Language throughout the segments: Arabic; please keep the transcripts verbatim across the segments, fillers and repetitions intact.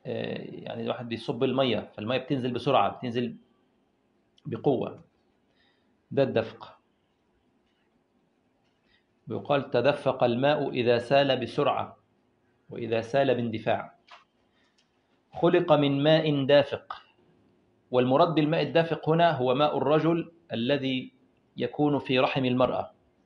يعني الواحد بيصب المية، فالمية بتنزل بسرعة، بتنزل بقوة، ده الدفق. بيقال تدفق الماء إذا سال بسرعة وإذا سال باندفاع. خلق من ماء دافق، والمراد بالماء الدافق هنا هو ماء الرجل الذي يكون في رحم المرأة.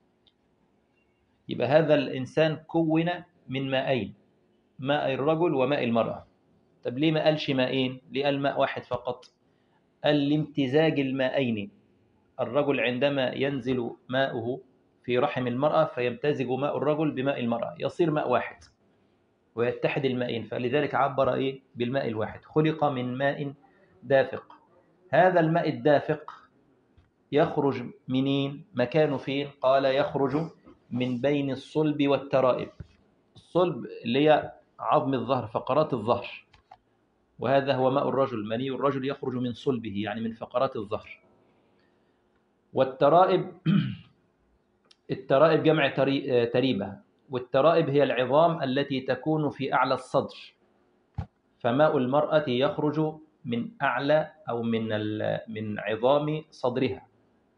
يبقى هذا الإنسان كون من ماءين، ماء الرجل وماء المرأة. طب ليه ما قالش ماءين؟ ليه قال ماء واحد فقط؟ قال لامتزاج الماءين. الرجل عندما ينزل ماؤه في رحم المرأة فيمتزج ماء الرجل بماء المرأة، يصير ماء واحد ويتحد المائين، فلذلك عبر إيه بالماء الواحد. خلق من ماء دافق. هذا الماء الدافق يخرج منين؟ مكانه فين؟ قال يخرج من بين الصلب والترائب. الصلب اللي هي عظم الظهر، فقرات الظهر، وهذا هو ماء الرجل. مني الرجل يخرج من صلبه، يعني من فقرات الظهر. والترائب الترائب جمع تريبة، والترائب هي العظام التي تكون في أعلى الصدر، فماء المرأة يخرج من أعلى أو من من عظام صدرها،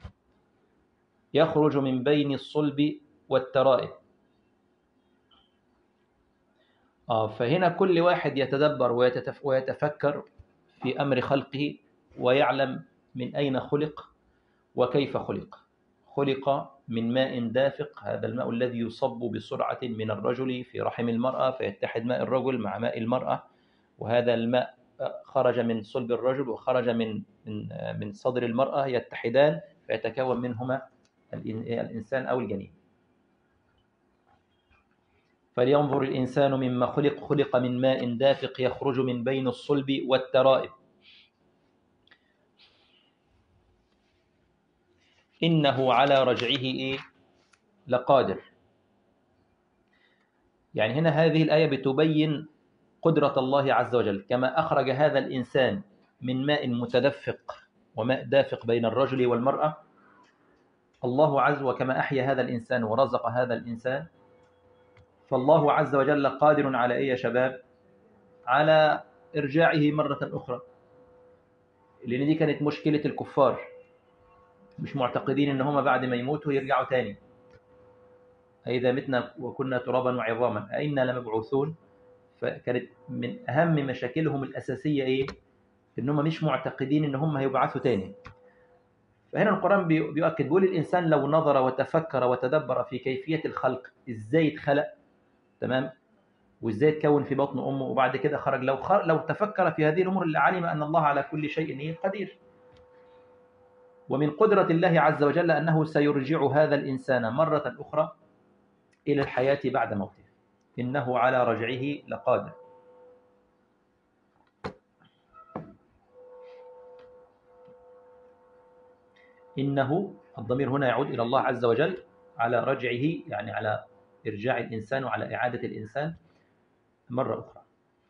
يخرج من بين الصلب والترائب. آه فهنا كل واحد يتدبر ويتفكر في أمر خلقه ويعلم من أين خلق وكيف خلق. خلق من ماء دافق، هذا الماء الذي يصب بسرعة من الرجل في رحم المرأة فيتحد ماء الرجل مع ماء المرأة، وهذا الماء خرج من صلب الرجل وخرج من من من صدر المرأة، يتحدان فيتكون منهما الإنسان أو الجنين. فلينظر الإنسان مما خلق. خلق من ماء دافق يخرج من بين الصلب والترائب. إنه على رجعه إيه؟ لقادر. يعني هنا هذه الآية بتبين قدرة الله عز وجل، كما أخرج هذا الإنسان من ماء متدفق وماء دافق بين الرجل والمرأة، الله عز وجل كما أحيا هذا الإنسان ورزق هذا الإنسان، فالله عز وجل قادر على إيه يا شباب؟ على إرجاعه مرة أخرى. لأن دي كانت مشكلة الكفار، مش معتقدين إن هم بعد ما يموتوا يرجعوا تاني. أئذا متنا وكنا ترابا وعظاما أئنا لمبعوثون. فكانت من أهم مشاكلهم الأساسية إيه؟ إن هم مش معتقدين إن هم هيبعثوا تاني. فهنا القرآن بيؤكد، بيقول الإنسان لو نظر وتفكر وتدبر في كيفية الخلق، إزاي اتخلق، تمام، وإزاي اتكون في بطن أمه وبعد كده خرج، لو خرج لو تفكر في هذه الأمور لعلم أن الله على كل شيء قدير. ومن قدرة الله عز وجل أنه سيرجع هذا الإنسان مرة أخرى إلى الحياة بعد موته. إنه على رجعه لقادر. إنه الضمير هنا يعود إلى الله عز وجل، على رجعه يعني على إرجاع الإنسان وعلى إعادة الإنسان مرة أخرى.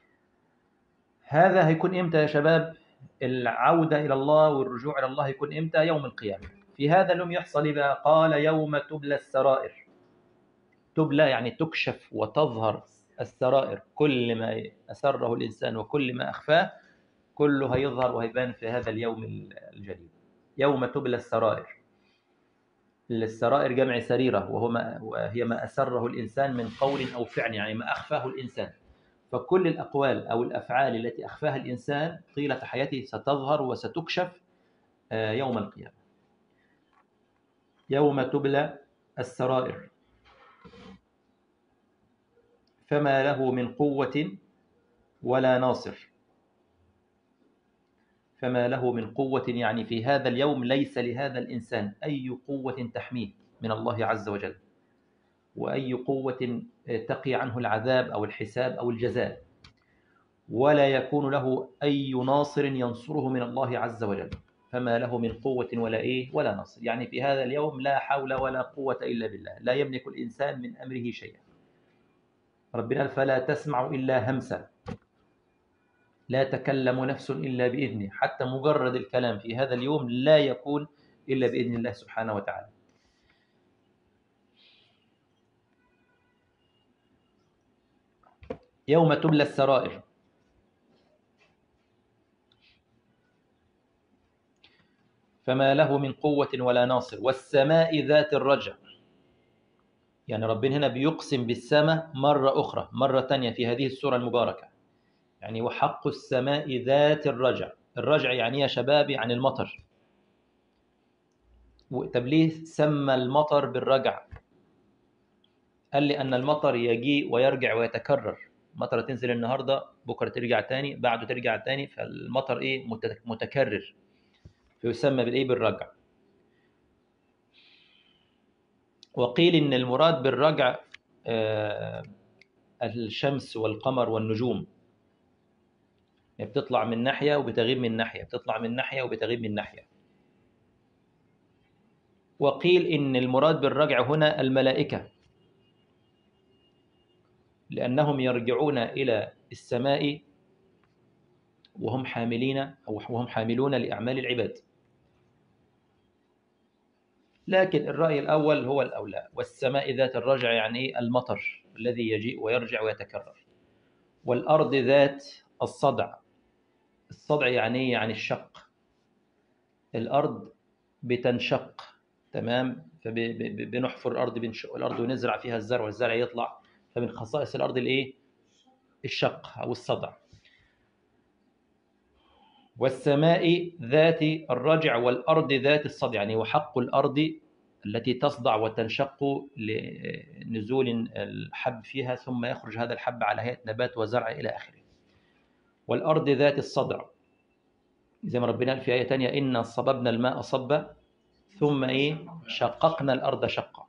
هذا هيكون إمتى يا شباب؟ العودة إلى الله والرجوع إلى الله يكون إمتى؟ يوم القيامة. في هذا اليوم يحصل إذا قال يوم تبلى السرائر. تبلى يعني تكشف وتظهر السرائر، كل ما أسره الإنسان وكل ما أخفاه كله هيظهر وهيبان في هذا اليوم الجليل. يوم تبلى السرائر. السرائر جمع سريرة، وهو ما وهي ما أسره الإنسان من قول أو فعل، يعني ما أخفاه الإنسان. فكل الأقوال أو الأفعال التي أخفاها الإنسان طيلة حياته ستظهر وستكشف يوم القيامة. يوم تبلى السرائر فما له من قوة ولا ناصر. فما له من قوة يعني في هذا اليوم ليس لهذا الإنسان أي قوة تحميه من الله عز وجل، وأي قوة تقي عنه العذاب أو الحساب أو الجزاء، ولا يكون له أي ناصر ينصره من الله عز وجل. فما له من قوة ولا إيه ولا ناصر، يعني في هذا اليوم لا حول ولا قوة إلا بالله، لا يملك الإنسان من أمره شيئا. ربنا قال فلا تسمع إلا همسا، لا تكلم نفس إلا بإذنه. حتى مجرد الكلام في هذا اليوم لا يكون إلا بإذن الله سبحانه وتعالى. يوم تبلى السرائر. فما له من قوة ولا ناصر، والسماء ذات الرجع. يعني ربنا هنا بيقسم بالسماء مرة أخرى، مرة تانية في هذه السورة المباركة. يعني وحق السماء ذات الرجع. الرجع يعني يا شباب يعني المطر. طب ليه سمى المطر بالرجع؟ قال لي أن المطر يجيء ويرجع ويتكرر. مطر تنزل النهاردة، بكرة ترجع تاني، بعده ترجع تاني، فالمطر إيه متكرر، فيسمى بالإيه بالرجع. وقيل إن المراد بالرجع آه الشمس والقمر والنجوم. يعني بتطلع من ناحية وبتغيب من ناحية، بتطلع من ناحية وبتغيب من ناحية. وقيل إن المراد بالرجع هنا الملائكة، لأنهم يرجعون إلى السماء وهم حاملين أو وهم حاملون لأعمال العباد. لكن الرأي الأول هو الأولى. والسماء ذات الرجع يعني المطر الذي يجيء ويرجع ويتكرر. والأرض ذات الصدع. الصدع يعني يعني الشق. الأرض بتنشق، تمام؟ فبنحفر الأرض، بنشق الأرض ونزرع فيها الزرع والزرع يطلع. فمن خصائص الأرض الإيه؟ الشق أو الصدع. والسماء ذات الرجع والأرض ذات الصدع. يعني وحق الأرض التي تصدع وتنشق لنزول الحب فيها، ثم يخرج هذا الحب على هيئة نبات وزرع إلى آخره. والأرض ذات الصدع، زي ما ربنا قال في آية تانية: إنا صببنا الماء صبا ثم إيه شققنا الأرض شقا.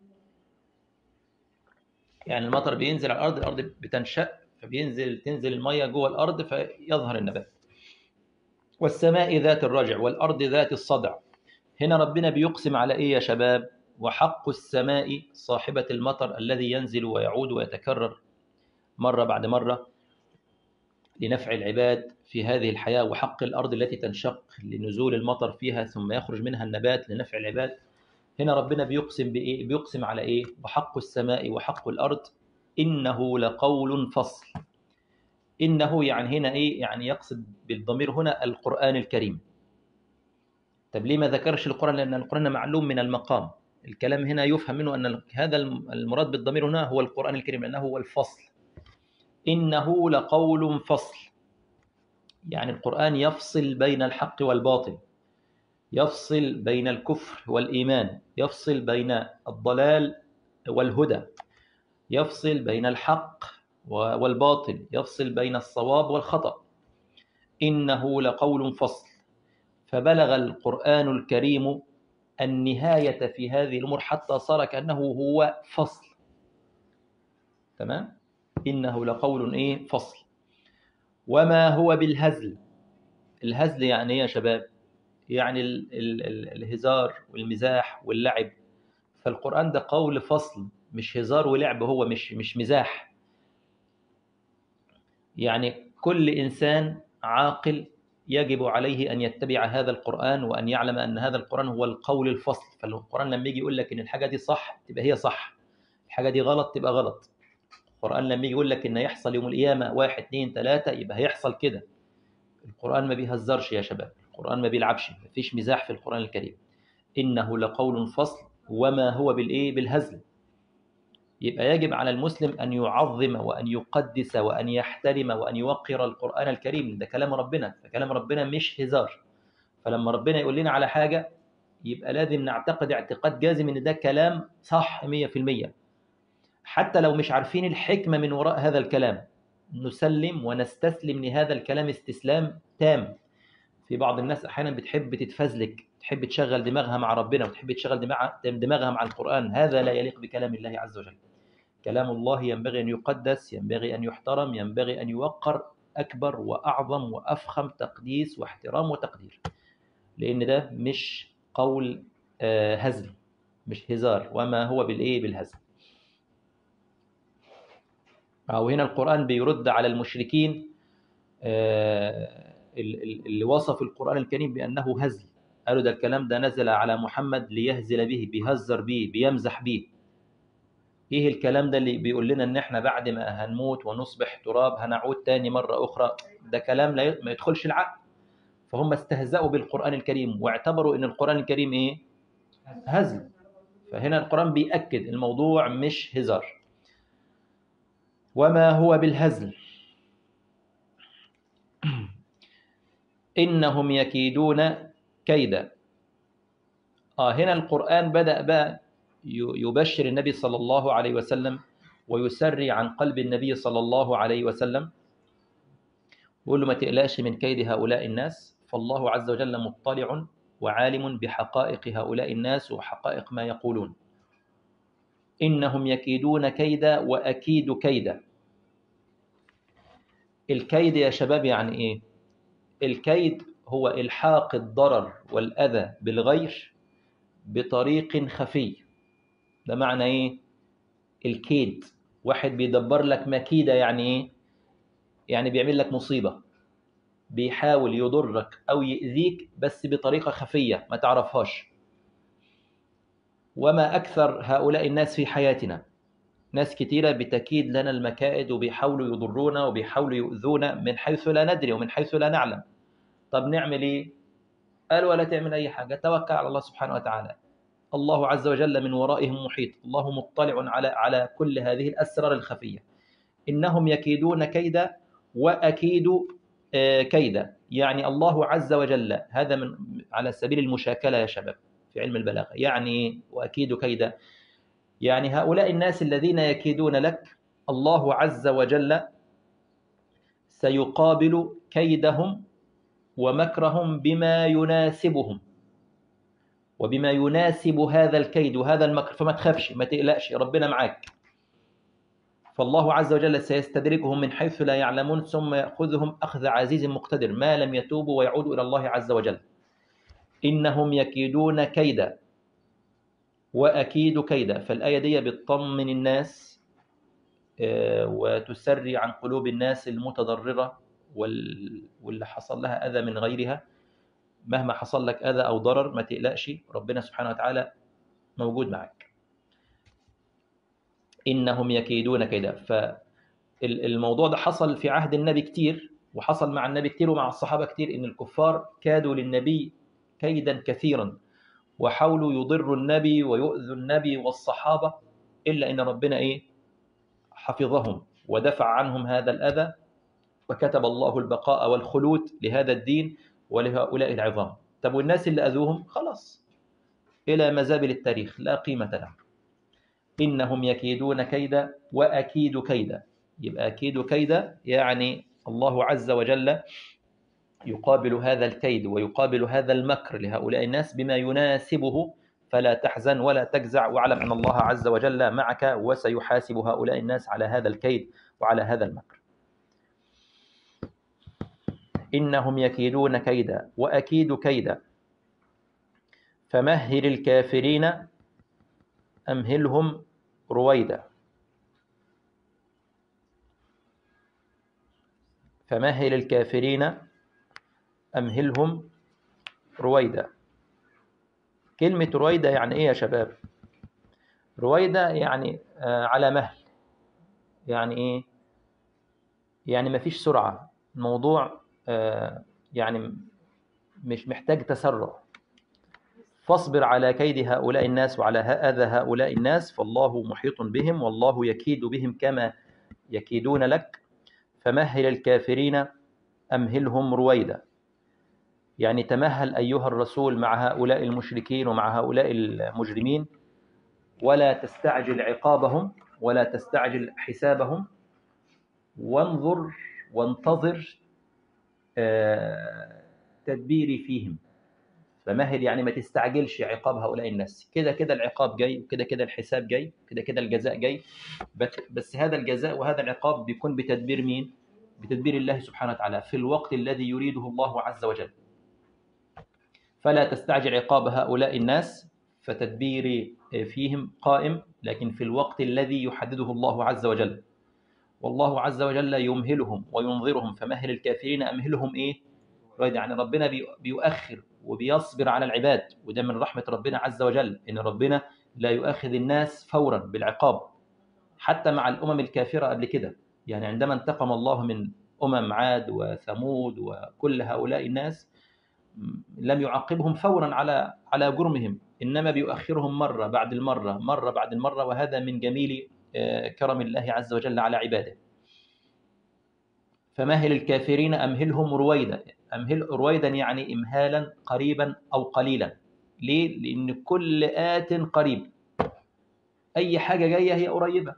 يعني المطر بينزل على الأرض، الأرض بتنشق، فبينزل تنزل المية جوه الأرض فيظهر النبات. والسماء ذات الرجع والأرض ذات الصدع. هنا ربنا بيقسم على إيه يا شباب؟ وحق السماء صاحبة المطر الذي ينزل ويعود ويتكرر مرة بعد مرة لنفع العباد في هذه الحياة. وحق الأرض التي تنشق لنزول المطر فيها ثم يخرج منها النبات لنفع العباد. هنا ربنا بيقسم بإيه؟ بيقسم على إيه؟ وحق السماء وحق الأرض إنه لقول فصل. إنه يعني هنا إيه؟ يعني يقصد بالضمير هنا القرآن الكريم. طب ليه ما ذكرش القرآن؟ لأن القرآن معلوم من المقام. الكلام هنا يفهم منه أن هذا المراد بالضمير هنا هو القرآن الكريم، لأنه هو الفصل. إنه لقول فصل، يعني القرآن يفصل بين الحق والباطل، يفصل بين الكفر والإيمان، يفصل بين الضلال والهدى، يفصل بين الحق والباطل، يفصل بين الصواب والخطأ. إنه لقول فصل. فبلغ القرآن الكريم النهاية في هذه الأمور حتى صار كأنه هو فصل. تمام؟ إنه لقول إيه؟ فصل. وما هو بالهزل. الهزل يعني إيه يا شباب؟ يعني ال ال ال الهزار والمزاح واللعب. فالقرآن ده قول فصل، مش هزار ولعب، هو مش مش مزاح. يعني كل إنسان عاقل يجب عليه أن يتبع هذا القرآن وأن يعلم أن هذا القرآن هو القول الفصل. فالقرآن لما يجي يقول لك إن الحاجة دي صح تبقى هي صح، الحاجة دي غلط تبقى غلط. القرآن لما يجي يقول لك إن يحصل يوم القيامة واحد اثنين ثلاثة يبقى هيحصل كده. القرآن ما بيهزرش يا شباب، القرآن ما بيلعبش، ما فيش مزاح في القرآن الكريم. إنه لقول فصل وما هو بالإيه؟ بالهزل. يبقى يجب على المسلم أن يعظم وأن يقدس وأن يحترم وأن يوقر القرآن الكريم. ده كلام ربنا، ده كلام ربنا مش هزار. فلما ربنا يقول لنا على حاجة يبقى لازم نعتقد اعتقاد جازم إن ده كلام صح مية في المية، حتى لو مش عارفين الحكمة من وراء هذا الكلام. نسلم ونستسلم لهذا الكلام استسلام تام. في بعض الناس أحيانا بتحب تتفزلك، تحب تشغل دماغها مع ربنا وتحب تشغل دماغها مع القرآن. هذا لا يليق بكلام الله عز وجل. كلام الله ينبغي أن يقدس، ينبغي أن يحترم، ينبغي أن يوقر أكبر وأعظم وأفخم تقديس واحترام وتقدير، لأن ده مش قول هزل، مش هزار. وما هو بالإيه؟ بالهزل. أو هنا القرآن بيرد على المشركين اللي وصف القرآن الكريم بأنه هزل. قالوا ده الكلام ده نزل على محمد ليهزل به، بيهزر به، بيمزح به. ايه الكلام ده اللي بيقول لنا ان احنا بعد ما هنموت ونصبح تراب هنعود تاني مرة اخرى؟ ده كلام لا ما يدخلش العقل. فهم استهزأوا بالقرآن الكريم واعتبروا أن القرآن الكريم إيه؟ هزل. فهنا القرآن بيأكد الموضوع مش هزار، وما هو بالهزل. إنهم يكيدون كيدا. آه هنا القرآن بدأ بقى يبشر النبي صلى الله عليه وسلم ويسري عن قلب النبي صلى الله عليه وسلم، يقول له ما تقلقش من كيد هؤلاء الناس، فالله عز وجل مطلع وعالم بحقائق هؤلاء الناس وحقائق ما يقولون. إنهم يكيدون كيدا وأكيد كيدا. الكيد يا شباب يعني إيه؟ الكيد هو إلحاق الضرر والأذى بالغير بطريق خفي. ده معنى إيه؟ الكيد. واحد بيدبر لك مكيدة، يعني إيه؟ يعني بيعمل لك مصيبة، بيحاول يضرك أو يؤذيك بس بطريقة خفية ما تعرفهاش. وما أكثر هؤلاء الناس في حياتنا، ناس كتيرة بتكيد لنا المكائد وبيحاولوا يضرونا وبيحاولوا يؤذونا من حيث لا ندري ومن حيث لا نعلم. طب نعمل إيه؟ قال ولا تعمل أي حاجة، توكل على الله سبحانه وتعالى. الله عز وجل من ورائهم محيط، الله مطلع على على كل هذه الأسرار الخفية. إنهم يكيدون كيدا وأكيد كيدا، يعني الله عز وجل، هذا من على سبيل المشاكلة يا شباب في علم البلاغة. يعني وأكيد كيدا، يعني هؤلاء الناس الذين يكيدون لك الله عز وجل سيقابل كيدهم ومكرهم بما يناسبهم وبما يناسب هذا الكيد وهذا المكر. فما تخافش، ما تقلقش، ربنا معاك. فالله عز وجل سيستدركهم من حيث لا يعلمون ثم يأخذهم أخذ عزيز مقتدر ما لم يتوبوا ويعودوا إلى الله عز وجل. إنهم يكيدون كيدا وأكيد كيدا. فالآية دي بتطمن الناس وتسري عن قلوب الناس المتضررة واللي حصل لها أذى من غيرها. مهما حصل لك أذى أو ضرر ما تقلقش، ربنا سبحانه وتعالى موجود معك. إنهم يكيدون كيدا. فالموضوع ده حصل في عهد النبي كتير، وحصل مع النبي كتير ومع الصحابة كتير، إن الكفار كادوا للنبي كيدا كثيرا وحاولوا يضروا النبي ويؤذوا النبي والصحابة، إلا إن ربنا إيه؟ حفظهم ودفع عنهم هذا الأذى، وكتب الله البقاء والخلود لهذا الدين ولهؤلاء العظام. طب والناس اللي أذوهم خلاص إلى مزابل التاريخ لا قيمة لهم. إنهم يكيدون كيدا وأكيد كيدا. يبقى أكيد كيدا يعني الله عز وجل يقابل هذا الكيد ويقابل هذا المكر لهؤلاء الناس بما يناسبه. فلا تحزن ولا تجزع، واعلم أن الله عز وجل معك وسيحاسب هؤلاء الناس على هذا الكيد وعلى هذا المكر. إنهم يكيدون كيدا وأكيد كيدا فمهل الكافرين أمهلهم رويدا. فمهل الكافرين أمهلهم رويدا. كلمة رويدا يعني إيه يا شباب؟ رويدا يعني آه على مهل، يعني إيه؟ يعني مفيش سرعة، الموضوع آه يعني مش محتاج تسرع. فاصبر على كيد هؤلاء الناس وعلى أذى هؤلاء الناس، فالله محيط بهم والله يكيد بهم كما يكيدون لك. فمهل الكافرين أمهلهم رويدا، يعني تمهل أيها الرسول مع هؤلاء المشركين ومع هؤلاء المجرمين، ولا تستعجل عقابهم ولا تستعجل حسابهم، وانظر وانتظر تدبيري فيهم. فمهل يعني ما تستعجلش عقاب هؤلاء الناس، كده كده العقاب جاي وكده كده الحساب جاي كده كده الجزاء جاي، بس هذا الجزاء وهذا العقاب بيكون بتدبير مين؟ بتدبير الله سبحانه وتعالى في الوقت الذي يريده الله عز وجل. فلا تستعجل عقاب هؤلاء الناس، فتدبيري فيهم قائم لكن في الوقت الذي يحدده الله عز وجل. والله عز وجل يمهلهم وينظرهم. فمهل الكافرين أمهلهم إيه؟ يعني ربنا بيؤخر وبيصبر على العباد، وده من رحمة ربنا عز وجل إن ربنا لا يؤاخذ الناس فورا بالعقاب. حتى مع الأمم الكافرة قبل كده، يعني عندما انتقم الله من أمم عاد وثمود وكل هؤلاء الناس، لم يعاقبهم فورا على على جرمهم، إنما بيؤخرهم مرة بعد المرة مرة بعد المرة، وهذا من جميل كرم الله عز وجل على عباده. فمهل الكافرين أمهلهم رويدا. أمهل رويدا يعني إمهالا قريبا أو قليلا. ليه؟ لأن كل آت قريب، أي حاجة جاية هي قريبة.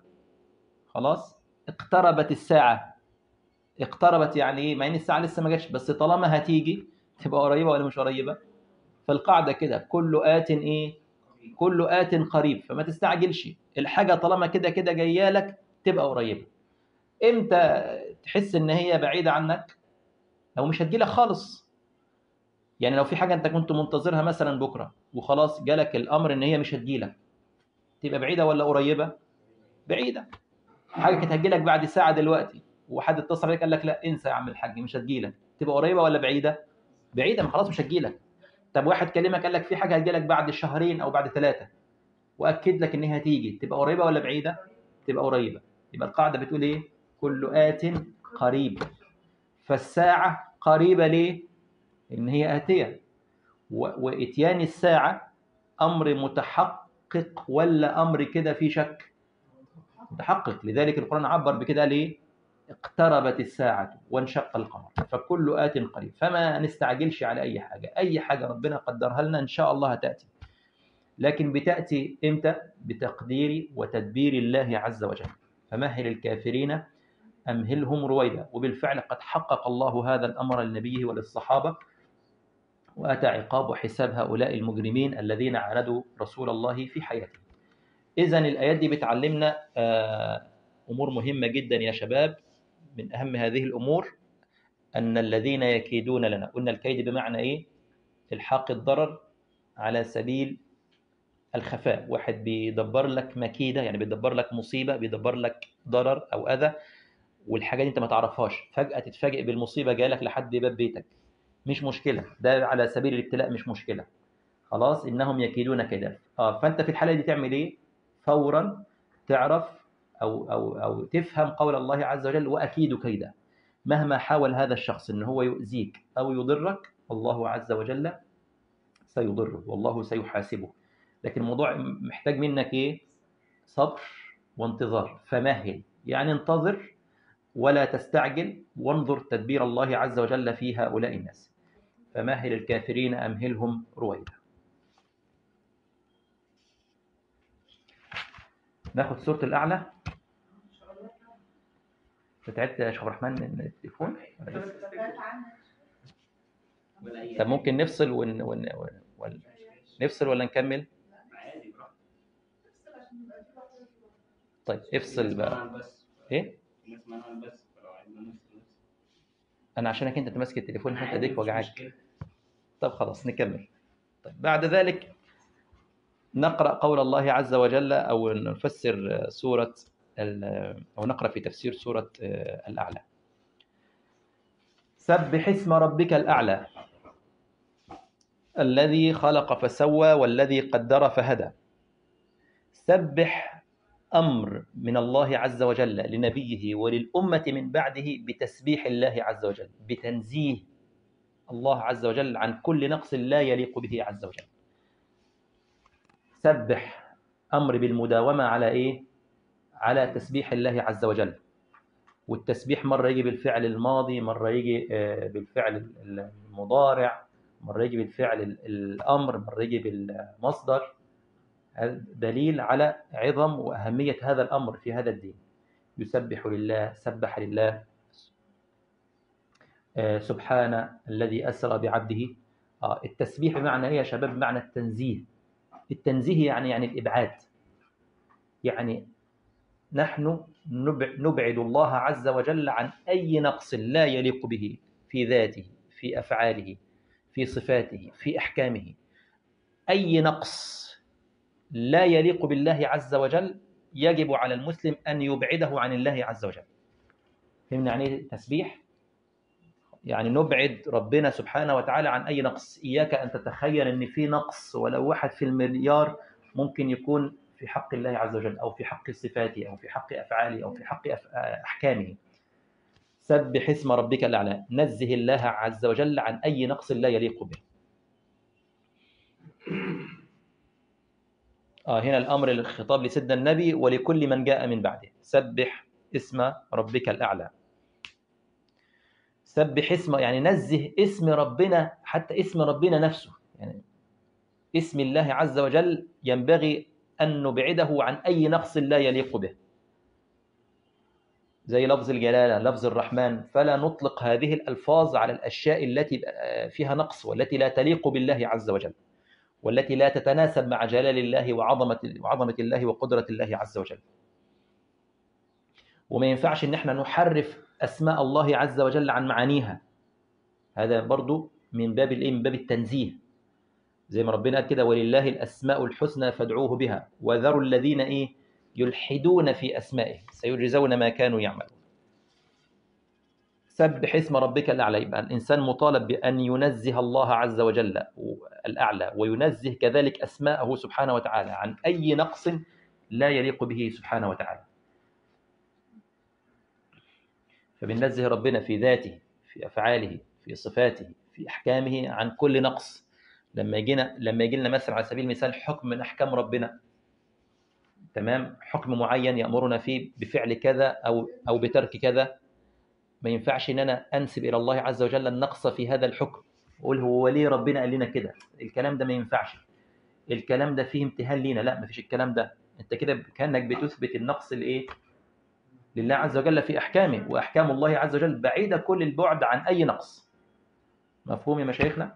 خلاص، اقتربت الساعة. اقتربت يعني إيه؟ مع إن الساعة لسه ما جاتش، بس طالما هتيجي تبقى قريبة ولا مش قريبة؟ فالقاعدة كده، كل آت إيه؟ كل آت قريب، فما تستعجلش الحاجة طالما كده كده جاية لك تبقى قريبة. إمتى تحس إن هي بعيدة عنك؟ لو مش هتجيلك خالص. يعني لو في حاجة أنت كنت منتظرها مثلا بكرة وخلاص جالك الأمر إن هي مش هتجيلك، تبقى بعيدة ولا قريبة؟ بعيدة. حاجة كانت هتجيلك بعد ساعة دلوقتي وحد اتصل عليك قال لك لا انسى يا عم الحاج مش هتجيلك، تبقى قريبة ولا بعيدة؟ بعيدة، ما خلاص مش هتجيلك. طب واحد كلمك قال لك في حاجة هتجيلك بعد شهرين أو بعد ثلاثة وأكد لك إن هي هتيجي، تبقى قريبة ولا بعيدة؟ تبقى قريبة. يبقى القاعدة بتقول إيه؟ كل آت قريب. فالساعة قريبة ليه؟ إن هي آتية. وإتيان الساعة أمر متحقق ولا أمر كده في شك؟ متحقق. لذلك القرآن عبر بكده ليه؟ اقتربت الساعة وانشق القمر، فكل آت قريب. فما نستعجلش على أي حاجة، أي حاجة ربنا قدرها لنا إن شاء الله هتأتي، لكن بتأتي إمتى؟ بتقدير وتدبير الله عز وجل. فمهل الكافرين أمهلهم رويدا. وبالفعل قد حقق الله هذا الأمر لنبيه وللصحابة، وأتى عقاب وحساب هؤلاء المجرمين الذين عاندوا رسول الله في حياته. إذن الآيات دي بتعلمنا أمور مهمة جدا يا شباب. من أهم هذه الأمور أن الذين يكيدون لنا، قلنا الكيد بمعنى إيه؟ إلحاق الضرر على سبيل الخفاء. واحد بيدبر لك مكيدة، يعني بيدبر لك مصيبة، بيدبر لك ضرر أو أذى، والحاجة دي أنت ما تعرفهاش، فجأة تتفاجئ بالمصيبة جالك لحد باب بيتك. مش مشكلة، ده على سبيل الابتلاء، مش مشكلة. خلاص، إنهم يكيدون كيدا. آه فأنت في الحالة دي تعمل إيه؟ فورا تعرف أو أو أو تفهم قول الله عز وجل: وأكيد كيدا. مهما حاول هذا الشخص إن هو يؤذيك أو يضرك، الله عز وجل سيضره والله سيحاسبه. لكن الموضوع محتاج منك إيه؟ صبر وانتظار. فمهل يعني انتظر ولا تستعجل، وانظر تدبير الله عز وجل في هؤلاء الناس. فمهل الكافرين أمهلهم رويدا. ناخد سورة الأعلى. تعبت يا شيخ الرحمن من التليفون؟ طب ممكن نفصل ون... ون... ون... نفصل ولا نكمل؟ طيب افصل بقى. ايه؟ انا عشانك انت تمسك التليفون حتى ايديك وجعك. طب خلاص نكمل. طيب بعد ذلك نقرأ قول الله عز وجل، أو نفسر سورة أو نقرأ في تفسير سورة الأعلى. سبح اسم ربك الأعلى الذي خلق فسوى والذي قدر فهدى. سبح أمر من الله عز وجل لنبيه وللأمة من بعده بتسبيح الله عز وجل، بتنزيه الله عز وجل عن كل نقص لا يليق به عز وجل. سبح أمر بالمداومة على إيه؟ على تسبيح الله عز وجل. والتسبيح مرة يجي بالفعل الماضي، مرة يجي بالفعل المضارع، مرة يجي بالفعل الأمر، مرة يجي بالمصدر. دليل على عظم وأهمية هذا الأمر في هذا الدين. يسبح لله، سبح لله. سبحان الذي أسرى بعبده. التسبيح بمعنى إيه يا شباب؟ بمعنى التنزيه. التنزيه يعني يعني الإبعاد. يعني نحن نبعد الله عز وجل عن أي نقص لا يليق به في ذاته، في أفعاله، في صفاته، في أحكامه. أي نقص لا يليق بالله عز وجل يجب على المسلم أن يبعده عن الله عز وجل. فهمنا يعني ايه تسبيح؟ يعني نبعد ربنا سبحانه وتعالى عن أي نقص. إياك أن تتخيل أن في نقص ولو واحد في المليار ممكن يكون في حق الله عز وجل، أو في حق صفاته، أو في حق أفعاله، أو في حق أحكامه. سبح اسم ربك الأعلى، نزه الله عز وجل عن أي نقص لا يليق به. آه هنا الأمر الخطاب لسيدنا النبي ولكل من جاء من بعده. سبح اسم ربك الأعلى. سبح اسم يعني نزه اسم ربنا، حتى اسم ربنا نفسه، يعني اسم الله عز وجل ينبغي أن نبعده عن أي نقص لا يليق به، زي لفظ الجلالة، لفظ الرحمن، فلا نطلق هذه الألفاظ على الأشياء التي فيها نقص والتي لا تليق بالله عز وجل، والتي لا تتناسب مع جلال الله وعظمة وعظمة الله وقدرة الله عز وجل. وما ينفعش ان احنا نحرف اسماء الله عز وجل عن معانيها، هذا برضو من باب الايه، من باب التنزيه، زي ما ربنا قال كده ولله الاسماء الحسنى فادعوه بها وذروا الذين ايه يلحدون في اسمائه سيجزون ما كانوا يعملون. سبح اسم ربك الاعلى، يبقى الانسان مطالب بان ينزه الله عز وجل الاعلى، وينزه كذلك اسماءه سبحانه وتعالى عن اي نقص لا يليق به سبحانه وتعالى. فبننزه ربنا في ذاته، في أفعاله، في صفاته، في أحكامه عن كل نقص. لما يجينا لما يجي لنا مثلا على سبيل المثال حكم من أحكام ربنا، تمام، حكم معين يأمرنا فيه بفعل كذا أو أو بترك كذا، ما ينفعش إن أنا أنسب إلى الله عز وجل النقص في هذا الحكم، أقول هو ليه ربنا قال لنا كده، الكلام ده ما ينفعش، الكلام ده فيه امتهان لينا، لا ما فيش الكلام ده، أنت كده كأنك بتثبت النقص الإيه لله عز وجل في أحكامه، وأحكام الله عز وجل بعيدة كل البعد عن أي نقص. مفهوم يا مشايخنا؟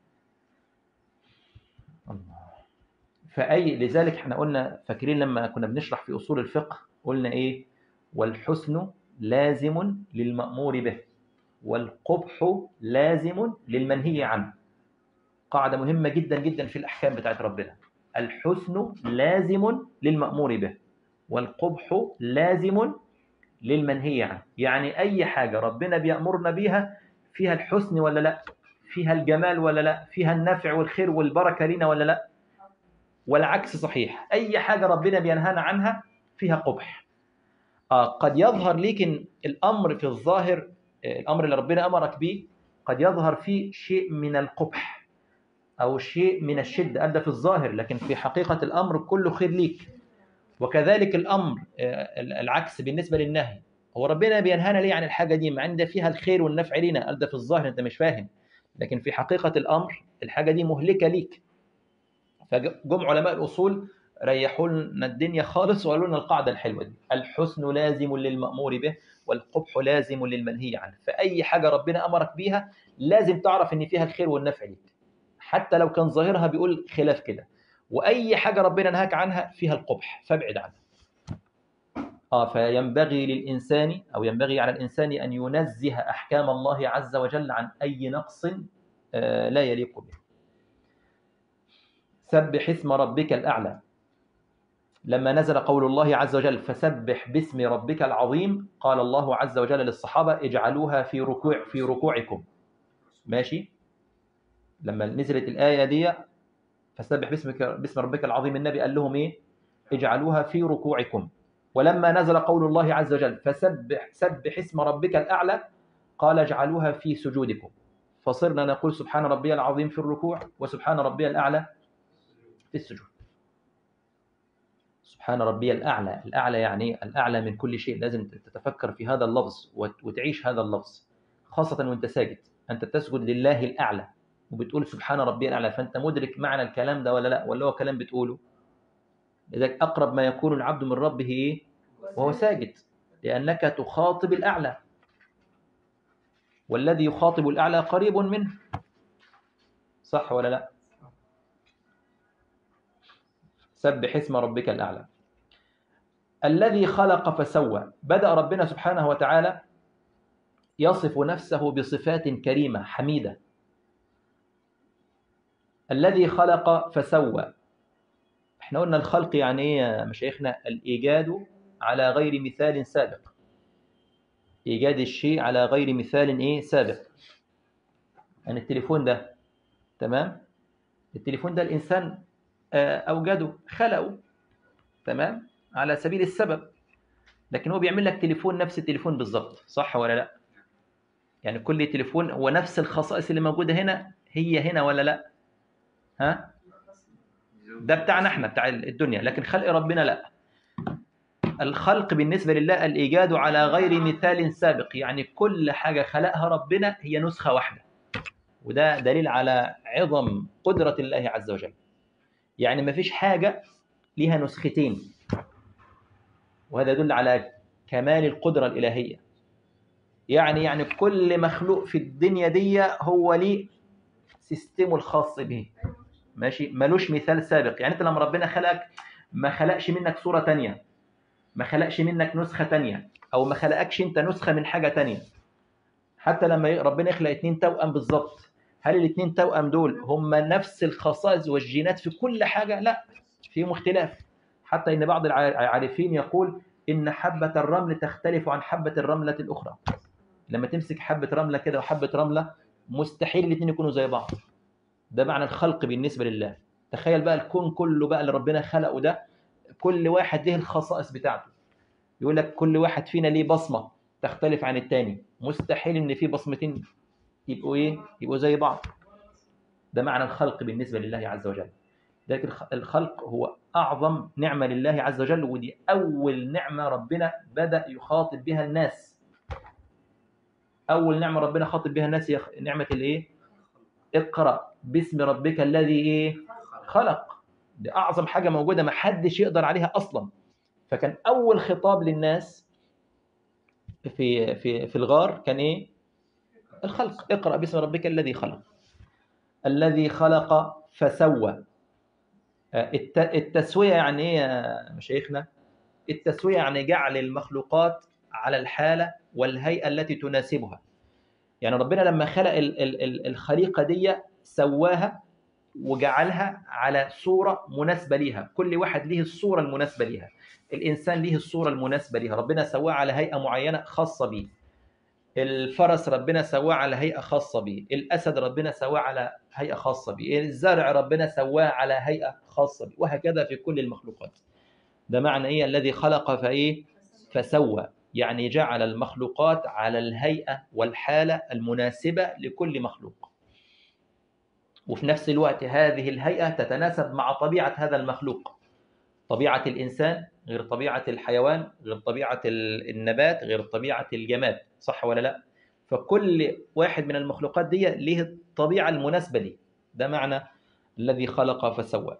الله. فأي لذلك احنا قلنا، فاكرين لما كنا بنشرح في أصول الفقه قلنا إيه؟ والحسن لازم للمأمور به والقبح لازم للمنهي عنه. قاعدة مهمة جدا جدا في الأحكام بتاعت ربنا، الحسن لازم للمأمور به والقبح لازم للمنهي عنه. يعني أي حاجة ربنا بيأمرنا بيها فيها الحسن ولا لا، فيها الجمال ولا لا، فيها النفع والخير والبركة لنا ولا لا، والعكس صحيح، أي حاجة ربنا بينهانا عنها فيها قبح. آه قد يظهر لكن الأمر في الظاهر، الأمر اللي ربنا أمرك به قد يظهر فيه شيء من القبح أو شيء من الشدة، أدى في الظاهر، لكن في حقيقة الأمر كله خير ليك. وكذلك الأمر العكس بالنسبة للنهي، هو ربنا بينهانا ليه عن الحاجة دي مع ان ده فيها الخير والنفع لينا، قال ده في الظاهر انت مش فاهم، لكن في حقيقة الأمر الحاجة دي مهلكة ليك. فجم علماء الأصول ريحوا لنا الدنيا خالص وقالوا لنا القاعدة الحلوة دي، الحسن لازم للمأمور به والقبح لازم للمنهي عنه. فأي حاجة ربنا أمرك بيها لازم تعرف ان فيها الخير والنفع ليك، حتى لو كان ظاهرها بيقول خلاف كده. وأي حاجة ربنا نهاك عنها فيها القبح فابعد عنها. آه فينبغي للإنسان أو ينبغي على الإنسان أن ينزه أحكام الله عز وجل عن أي نقص آه لا يليق به. سبح اسم ربك الأعلى. لما نزل قول الله عز وجل فسبح باسم ربك العظيم، قال الله عز وجل للصحابة اجعلوها في ركوع في ركوعكم. ماشي؟ لما نزلت الآية دي فسبح باسمك باسم ربك العظيم، النبي قال لهم إيه؟ اجعلوها في ركوعكم. ولما نزل قول الله عز وجل فسبح سبح اسم ربك الأعلى، قال اجعلوها في سجودكم. فصرنا نقول سبحان ربي العظيم في الركوع وسبحان ربي الأعلى في السجود. سبحان ربي الأعلى، الأعلى يعني الأعلى من كل شيء، لازم تتفكر في هذا اللفظ وتعيش هذا اللفظ، خاصة وانت ساجد، أنت تسجد لله الأعلى وبتقول سبحان ربي الأعلى، فأنت مدرك معنى الكلام ده ولا لا، ولا هو كلام بتقوله؟ لذلك أقرب ما يكون العبد من ربه إيه؟ وهو ساجد، لأنك تخاطب الأعلى، والذي يخاطب الأعلى قريب منه، صح ولا لا؟ سبح اسم ربك الأعلى. الذي خلق فسوى، بدأ ربنا سبحانه وتعالى يصف نفسه بصفات كريمة حميدة. الذي خلق فسوى، احنا قلنا الخلق يعني ايه يا مشايخنا؟ الإيجاد على غير مثال سابق، إيجاد الشيء على غير مثال ايه سابق. يعني التليفون ده، تمام، التليفون ده الإنسان أوجده، خلقه، تمام، على سبيل السبب، لكن هو بيعمل لك تليفون نفس التليفون بالظبط، صح ولا لا؟ يعني كل تليفون هو نفس الخصائص اللي موجودة هنا هي هنا ولا لا؟ ها؟ ده بتاعنا احنا بتاع الدنيا، لكن خلق ربنا لا. الخلق بالنسبة لله الإيجاد على غير مثال سابق، يعني كل حاجة خلقها ربنا هي نسخة واحدة، وده دليل على عظم قدرة الله عز وجل. يعني ما فيش حاجة ليها نسختين، وهذا يدل على كمال القدرة الإلهية. يعني يعني كل مخلوق في الدنيا دي هو ليه سيستمه الخاص به، ماشي، ملوش مثال سابق. يعني انت لما ربنا خلقك ما خلقش منك صورة تانية، ما خلقش منك نسخة تانية، او ما خلقكش انت نسخة من حاجة تانية. حتى لما ربنا يخلق اتنين توأم بالظبط، هل الاتنين توأم دول هم نفس الخصائص والجينات في كل حاجة؟ لا، فيهم اختلاف. حتى ان بعض العارفين يقول ان حبة الرمل تختلف عن حبة الرملة الأخرى. لما تمسك حبة رملة كده وحبة رملة مستحيل الاثنين يكونوا زي بعض. ده معنى الخلق بالنسبة لله. تخيل بقى الكون كله بقى اللي ربنا خلقه ده، كل واحد له الخصائص بتاعته. يقول لك كل واحد فينا ليه بصمة تختلف عن التاني، مستحيل ان في بصمتين يبقوا ايه، يبقوا زي بعض. ده معنى الخلق بالنسبة لله عز وجل. لكن الخلق هو أعظم نعمة لله عز وجل، ودي أول نعمة ربنا بدأ يخاطب بها الناس. أول نعمة ربنا خاطب بها الناس هي نعمة الإيه؟ اقرأ باسم ربك الذي إيه؟ خلق. دي أعظم حاجة موجودة، ما حدش يقدر عليها أصلا. فكان أول خطاب للناس في في في الغار كان إيه؟ الخلق. اقرأ باسم ربك الذي خلق. الذي خلق فسوى. التسوية يعني إيه يا مشايخنا؟ التسوية يعني جعل المخلوقات على الحالة والهيئة التي تناسبها. يعني ربنا لما خلق الخليقة دي سواها وجعلها على صورة مناسبة ليها. كل واحد له الصورة المناسبة ليها. الإنسان له الصورة المناسبة ليها، ربنا سواه على هيئة معينة خاصة به. الفرس ربنا سواه على هيئة خاصة به. الأسد ربنا سواه على هيئة خاصة به. الزرع ربنا سواه على هيئة خاصة به، وهكذا في كل المخلوقات. ده معنى إيه؟ الذي خلق فإيه؟ فسوى، يعني جعل المخلوقات على الهيئة والحالة المناسبة لكل مخلوق. وفي نفس الوقت هذه الهيئة تتناسب مع طبيعة هذا المخلوق. طبيعة الإنسان غير طبيعة الحيوان، غير طبيعة النبات، غير طبيعة الجماد، صح ولا لا؟ فكل واحد من المخلوقات دي له الطبيعة المناسبة ليه. ده معنى الذي خلق فسوى.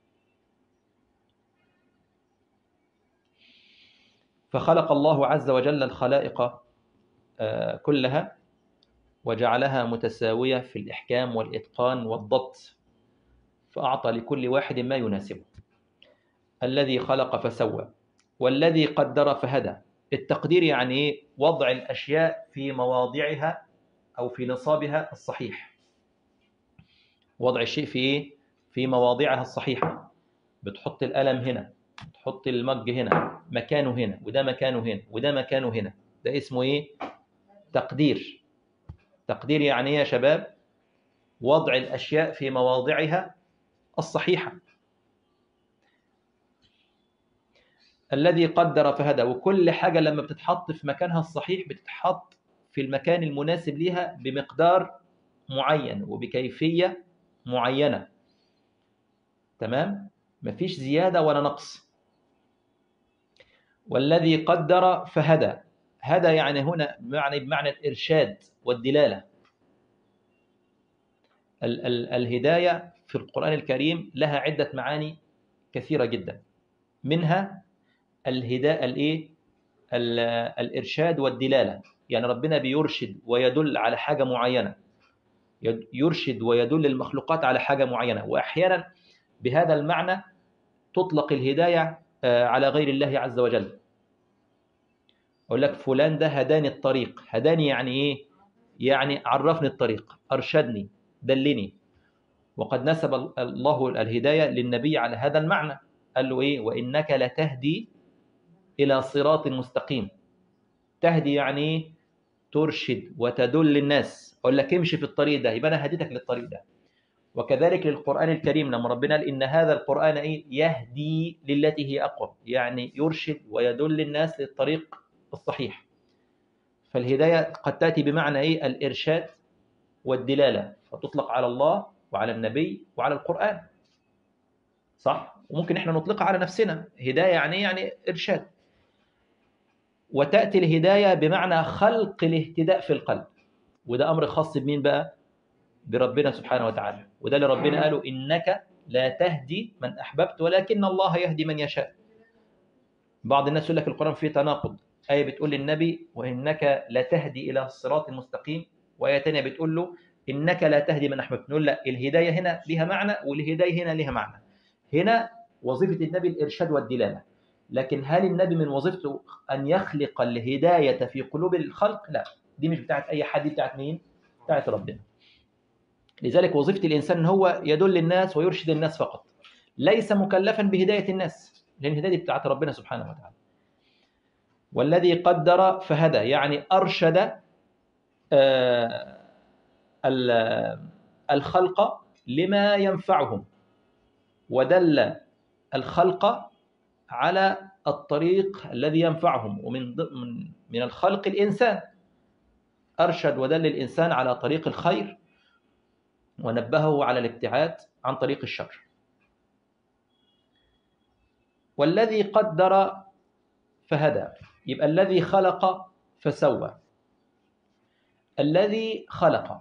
فخلق الله عز وجل الخلائق كلها وجعلها متساوية في الإحكام والإتقان والضبط، فأعطى لكل واحد ما يناسبه. الذي خلق فسوى والذي قدر فهدى. التقدير يعني إيه؟ وضع الأشياء في مواضعها أو في نصابها الصحيح. وضع الشيء في إيه؟ في مواضعها الصحيحة. بتحط القلم هنا، بتحط المج هنا، مكانه هنا، وده مكانه هنا، وده مكانه هنا. ده اسمه إيه؟ تقدير. تقدير يعني إيه يا شباب؟ وضع الأشياء في مواضعها الصحيحة. الذي قدر فهدى. وكل حاجة لما بتتحط في مكانها الصحيح بتتحط في المكان المناسب لها بمقدار معين وبكيفية معينة. تمام؟ مفيش زيادة ولا نقص. والذي قدر فهدى. هدى يعني هنا معني بمعنى الإرشاد والدلالة. ال ال الهداية في القرآن الكريم لها عدة معاني كثيرة جدا. منها الهداء الايه؟ الإرشاد والدلالة. يعني ربنا بيرشد ويدل على حاجة معينة، يرشد ويدل المخلوقات على حاجة معينة. وأحيانا بهذا المعنى تطلق الهداية على غير الله عز وجل. أقول لك فلان ده هداني الطريق. هداني يعني إيه؟ يعني عرفني الطريق، أرشدني، دلني. وقد نسب الله الهداية للنبي على هذا المعنى. قال له إيه؟ وإنك لتهدي إلى صراط مستقيم. تهدي يعني إيه؟ ترشد وتدل الناس. أقول لك امشي في الطريق ده، يبقى أنا هديتك للطريق ده. وكذلك للقرآن الكريم لما ربنا قال إن هذا القرآن إيه؟ يهدي للتي هي أقوم، يعني يرشد ويدل الناس للطريق الصحيح. فالهداية قد تأتي بمعنى إيه؟ الإرشاد والدلالة، فتطلق على الله وعلى النبي وعلى القرآن. صح؟ وممكن احنا نطلقها على نفسنا هداية، يعني يعني إرشاد. وتأتي الهداية بمعنى خلق الاهتداء في القلب، وده أمر خاص بمين بقى؟ بربنا سبحانه وتعالى. وده اللي ربنا قاله إنك لا تهدي من أحببت ولكن الله يهدي من يشاء. بعض الناس يقول لك القرآن فيه تناقض، آية بتقول للنبي وإنك لا تهدي إلى الصراط المستقيم، وآية تانية بتقول له إنك لا تهدي من أحببت. نقول لا، الهداية هنا لها معنى والهداية هنا لها معنى. هنا وظيفة النبي الإرشاد والدلالة، لكن هل النبي من وظيفته أن يخلق الهداية في قلوب الخلق؟ لا، دي مش بتاعت أي حد، دي بتاعت مين؟ بتاعت ربنا. لذلك وظيفة الإنسان هو يدل الناس ويرشد الناس فقط، ليس مكلفا بهداية الناس، لأن الهداية دي بتاعت ربنا سبحانه وتعالى. والذي قدر فهدى، يعني أرشد الخلق لما ينفعهم، ودل الخلق على الطريق الذي ينفعهم. ومن من الخلق الإنسان، أرشد ودل الإنسان على طريق الخير ونبهه على الابتعاد عن طريق الشر. والذي قدر فهدى، يبقى الذي خلق فسوى. الذي خلق،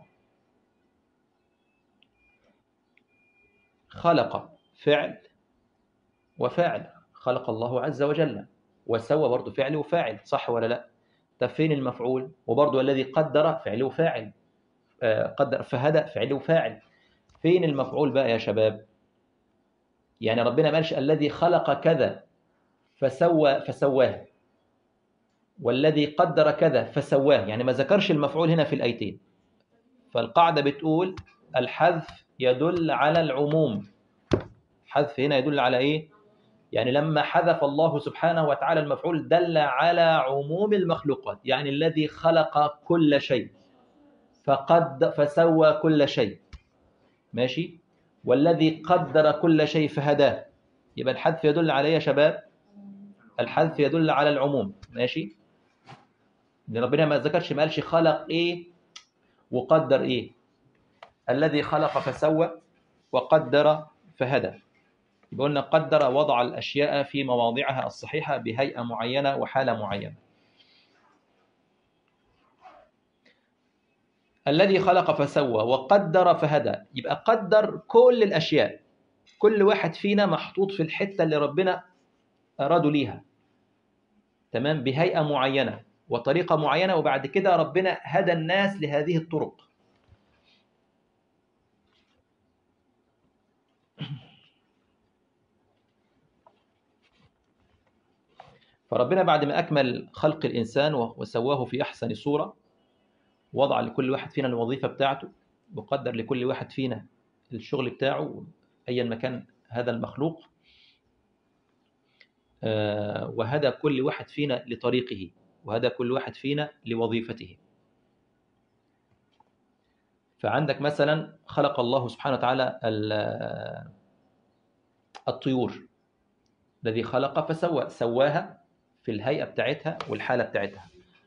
خلق فعل وفاعل، خلق الله عز وجل. وسوى برضه فعل وفاعل، صح ولا لا؟ طب فين المفعول؟ وبرضه الذي قدر فعل وفاعل، آه قدر فهدى فعل وفاعل. فين المفعول بقى يا شباب؟ يعني ربنا ما قالش الذي خلق كذا فسوى فسواه، والذي قدر كذا فسواه، يعني ما ذكرش المفعول هنا في الآيتين. فالقاعدة بتقول الحذف يدل على العموم. حذف هنا يدل على إيه؟ يعني لما حذف الله سبحانه وتعالى المفعول دل على عموم المخلوقات، يعني الذي خلق كل شيء فقد فسوى كل شيء، ماشي؟ والذي قدر كل شيء فهداه. يبقى الحذف يدل على ايه يا شباب؟ الحذف يدل على العموم، ماشي؟ لأن ربنا ما ذكرش، ما قالش خلق ايه وقدر ايه. الذي خلق فسوى وقدر فهدى. يبقى قلنا قدر وضع الأشياء في مواضعها الصحيحة بهيئة معينة وحالة معينة. الذي خلق فسوى وقدر فهدى، يبقى قدر كل الأشياء، كل واحد فينا محطوط في الحتة اللي ربنا أرادوا ليها، تمام، بهيئة معينة وطريقة معينة، وبعد كده ربنا هدى الناس لهذه الطرق. فربنا بعد ما أكمل خلق الإنسان وسواه في أحسن صورة، وضع لكل واحد فينا الوظيفة بتاعته، وقدر لكل واحد فينا الشغل بتاعه أيا ما كان هذا المخلوق، وهدى كل واحد فينا لطريقه، وهدى كل واحد فينا لوظيفته. فعندك مثلا خلق الله سبحانه وتعالى الطيور، الذي خلق فسوى، سواها في الهيئة بتاعتها والحالة بتاعتها.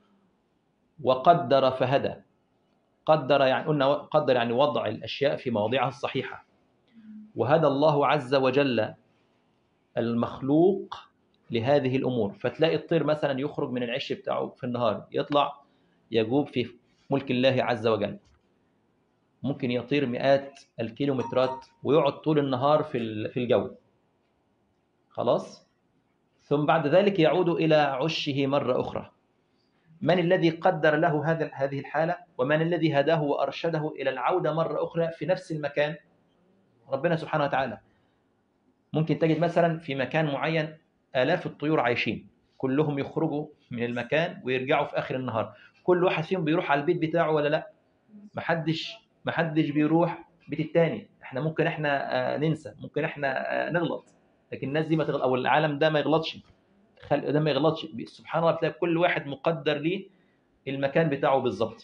وقدر فهدى، قدر يعني قلنا قدر يعني وضع الأشياء في مواضعها الصحيحة. وهدى الله عز وجل المخلوق لهذه الأمور. فتلاقي الطير مثلا يخرج من العش بتاعه في النهار، يطلع يجوب في ملك الله عز وجل، ممكن يطير مئات الكيلومترات ويقعد طول النهار في في الجو، خلاص، ثم بعد ذلك يعود إلى عشه مرة أخرى. من الذي قدر له هذا هذه الحالة؟ ومن الذي هداه وأرشده إلى العودة مرة أخرى في نفس المكان؟ ربنا سبحانه وتعالى. ممكن تجد مثلا في مكان معين آلاف الطيور عايشين، كلهم يخرجوا من المكان ويرجعوا في آخر النهار، كل واحد فيهم بيروح على البيت بتاعه ولا لا؟ محدش محدش بيروح بيت التاني. احنا ممكن احنا ننسى، ممكن احنا نغلط، لكن الناس دي ما تغلط، او العالم ده ما يغلطش، الخلق ده ما يغلطش. سبحان الله، بتلاقي كل واحد مقدر ليه المكان بتاعه بالظبط.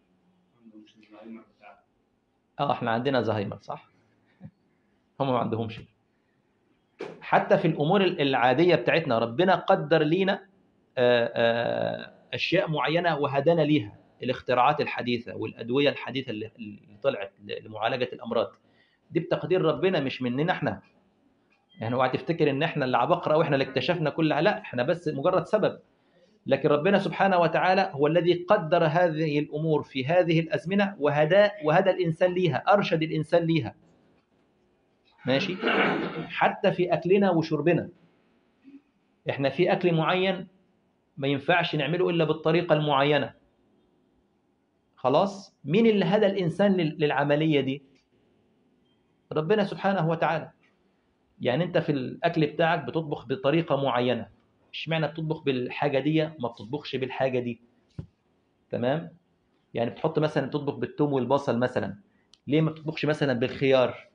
اه احنا عندنا زهايمر، صح؟ هم ما عندهمش. حتى في الامور العاديه بتاعتنا ربنا قدر لينا اشياء معينه وهدانا ليها. الاختراعات الحديثه والادويه الحديثه اللي طلعت لمعالجه الامراض، دي بتقدير ربنا مش مننا احنا. يعني اوعى تفتكر ان احنا اللي عبقرة واحنا اللي اكتشفنا كل، لا، احنا بس مجرد سبب. لكن ربنا سبحانه وتعالى هو الذي قدر هذه الامور في هذه الازمنه، وهدى وهدى الانسان ليها، ارشد الانسان ليها. ماشي. حتى في اكلنا وشربنا، احنا في اكل معين ما ينفعش نعمله الا بالطريقه المعينه. خلاص، مين اللي هدى الانسان للعمليه دي؟ ربنا سبحانه وتعالى. يعني انت في الاكل بتاعك بتطبخ بطريقه معينه، اشمعنى بتطبخ بالحاجه دي ما بتطبخش بالحاجه دي؟ تمام. يعني بتحط مثلا تطبخ بالثوم والبصل مثلا، ليه ما بتطبخش مثلا بالخيار؟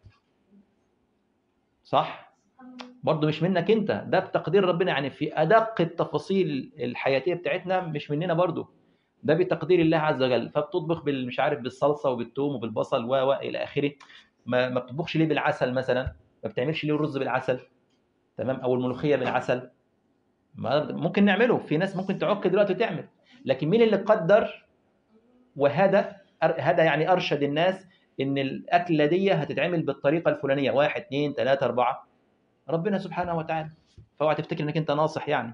صح؟ برضه مش منك انت، ده بتقدير ربنا. يعني في ادق التفاصيل الحياتيه بتاعتنا مش مننا برضه، ده بتقدير الله عز وجل. فبتطبخ بالمش عارف بالصلصه وبالثوم وبالبصل و و الى اخره. ما ما بتطبخش ليه بالعسل مثلا؟ ما بتعملش ليه الرز بالعسل؟ تمام، او الملوخيه بالعسل؟ ما ممكن نعمله، في ناس ممكن تعك دلوقتي وتعمل. لكن مين اللي قدر وهدى؟ هدى يعني ارشد الناس ان الاكله دي هتتعمل بالطريقه الفلانيه، واحد اثنين ثلاثه اربعه، ربنا سبحانه وتعالى. فاوعى تفتكر انك انت ناصح يعني.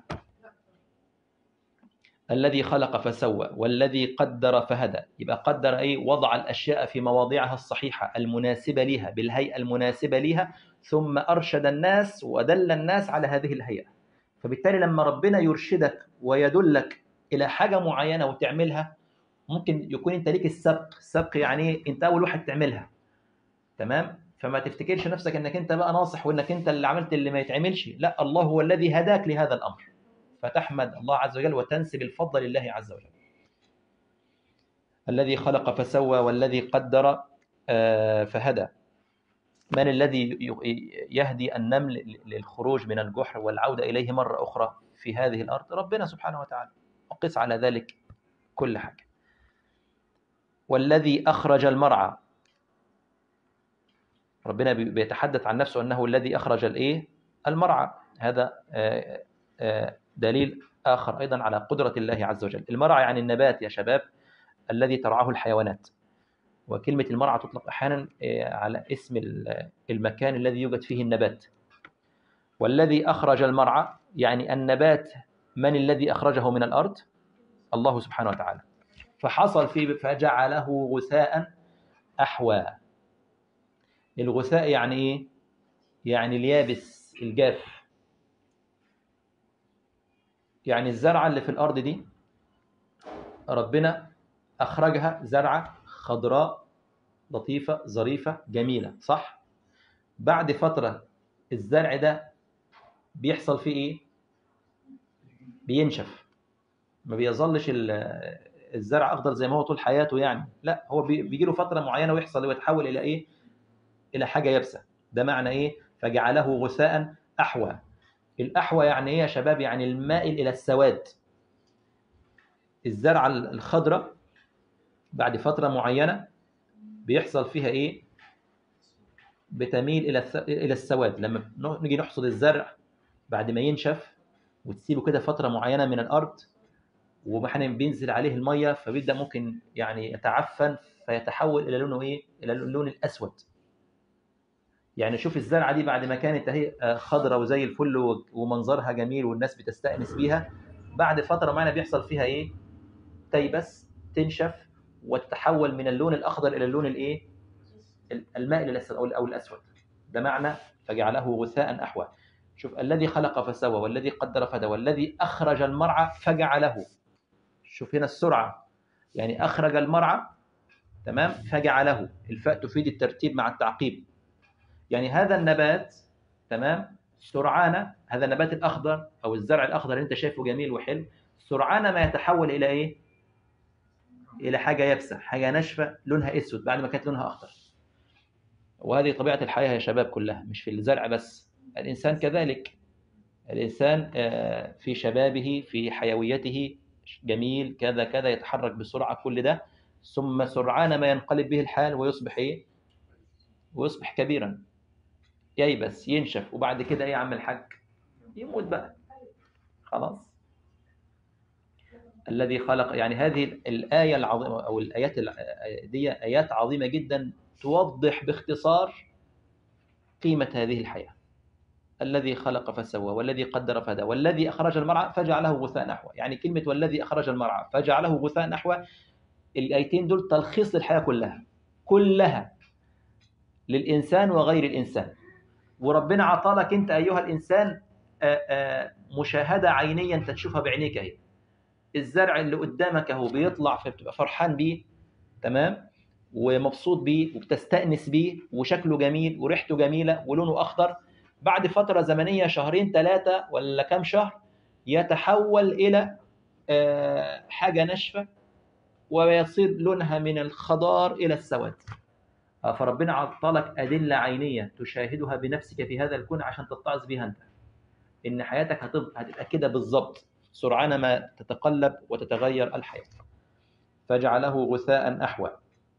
الذي خلق فسوى والذي قدر فهدى. يبقى قدر ايه؟ وضع الاشياء في مواضعها الصحيحه المناسبه لها بالهيئه المناسبه لها، ثم ارشد الناس ودل الناس على هذه الهيئه. فبالتالي لما ربنا يرشدك ويدلك الى حاجه معينه وتعملها، ممكن يكون انت ليك السبق. السبق يعني انت اول واحد تعملها. تمام. فما تفتكرش نفسك انك انت بقى ناصح وانك انت اللي عملت اللي ما يتعملش، لا، الله هو الذي هداك لهذا الامر، فتحمد الله عز وجل وتنسب الفضل لله عز وجل. الذي خلق فسوى والذي قدر فهدى. من الذي يهدي النمل للخروج من الجحر والعودة إليه مرة أخرى في هذه الأرض؟ ربنا سبحانه وتعالى. وقس على ذلك كل حاجة. والذي أخرج المرعى. ربنا بيتحدث عن نفسه أنه الذي أخرج الإيه؟ المرعى. هذا دليل آخر أيضا على قدرة الله عز وجل. المرعى يعني النبات يا شباب، الذي ترعاه الحيوانات. وكلمة المرعى تطلق أحيانا على اسم المكان الذي يوجد فيه النبات. والذي أخرج المرعى يعني النبات، من الذي أخرجه من الأرض؟ الله سبحانه وتعالى. فحصل فيه فجعله غثاء أحوى. الغثاء يعني إيه؟ يعني اليابس الجاف. يعني الزرعة اللي في الأرض دي ربنا أخرجها زرعة خضراء لطيفة ظريفة جميلة، صح؟ بعد فترة الزرع ده بيحصل فيه إيه؟ بينشف. ما بيظلش الزرع أخضر زي ما هو طول حياته يعني، لا، هو بيجي له فترة معينة ويحصل ويتحول إلى إيه؟ إلى حاجة يابسة. ده معنى إيه؟ فجعله غثاء أحوى. الأحوى يعني إيه يا شباب؟ يعني المائل إلى السواد. الزرعة الخضراء بعد فترة معينة بيحصل فيها إيه؟ بتميل إلى إلى السواد. لما نيجي نحصد الزرع بعد ما ينشف وتسيبه كده فترة معينة من الأرض، ومحنا بينزل عليه المية، فبيبدأ ممكن يعني يتعفن فيتحول إلى لونه إيه؟ إلى اللون الأسود. يعني شوف الزرعة دي بعد ما كانت هي خضرة وزي الفل ومنظرها جميل والناس بتستأنس بيها، بعد فترة معينة بيحصل فيها إيه؟ تيبس، تنشف وتتحول من اللون الأخضر إلى اللون الإيه؟ المائل أو الأسود. ده معنى فجعله غثاء أحوى. شوف، الذي خلق فسوى والذي قدر فهدى والذي أخرج المرعى فجعله. شوف هنا السرعة، يعني أخرج المرعى، تمام، فجعله. الفاء تفيد الترتيب مع التعقيب. يعني هذا النبات، تمام، سرعان، هذا النبات الأخضر أو الزرع الأخضر اللي أنت شايفه جميل وحلو، سرعان ما يتحول إلى إيه؟ إلى حاجة يابسة، حاجة ناشفة لونها أسود بعد ما كانت لونها أخضر. وهذه طبيعة الحياة يا شباب كلها، مش في الزرع بس، الإنسان كذلك. الإنسان في شبابه في حيويته جميل كذا كذا، يتحرك بسرعة كل ده، ثم سرعان ما ينقلب به الحال ويصبح إيه؟ ويصبح كبيرا، ييبس، ينشف، وبعد كده إيه يا عم الحاج؟ يموت بقى خلاص. الذي خلق، يعني هذه الآية العظيمة أو الآيات دي آيات عظيمة جدا توضح باختصار قيمة هذه الحياة. الذي خلق فسوى والذي قدر فهدى والذي أخرج المرعى فجعله غثاء نحوه. يعني كلمة والذي أخرج المرعى فجعله غثاء نحوه، الآيتين دول تلخيص الحياة كلها كلها للإنسان وغير الإنسان. وربنا عطالك أنت أيها الإنسان مشاهدة عينية أنت تشوفها بعينيك اهي. الزرع اللي قدامك اهو بيطلع فبتبقى فرحان بيه، تمام، ومبسوط بيه وبتستأنس بيه وشكله جميل وريحته جميلة ولونه أخضر. بعد فترة زمنية شهرين ثلاثة ولا كام شهر يتحول إلى حاجة ناشفة ويصير لونها من الخضار إلى السواد. فربنا عطالك أدلة عينية تشاهدها بنفسك في هذا الكون عشان تتعظ بها أنت إن حياتك هتبقى كده بالظبط سرعان ما تتقلب وتتغير الحياة. فجعله غثاء أحوى.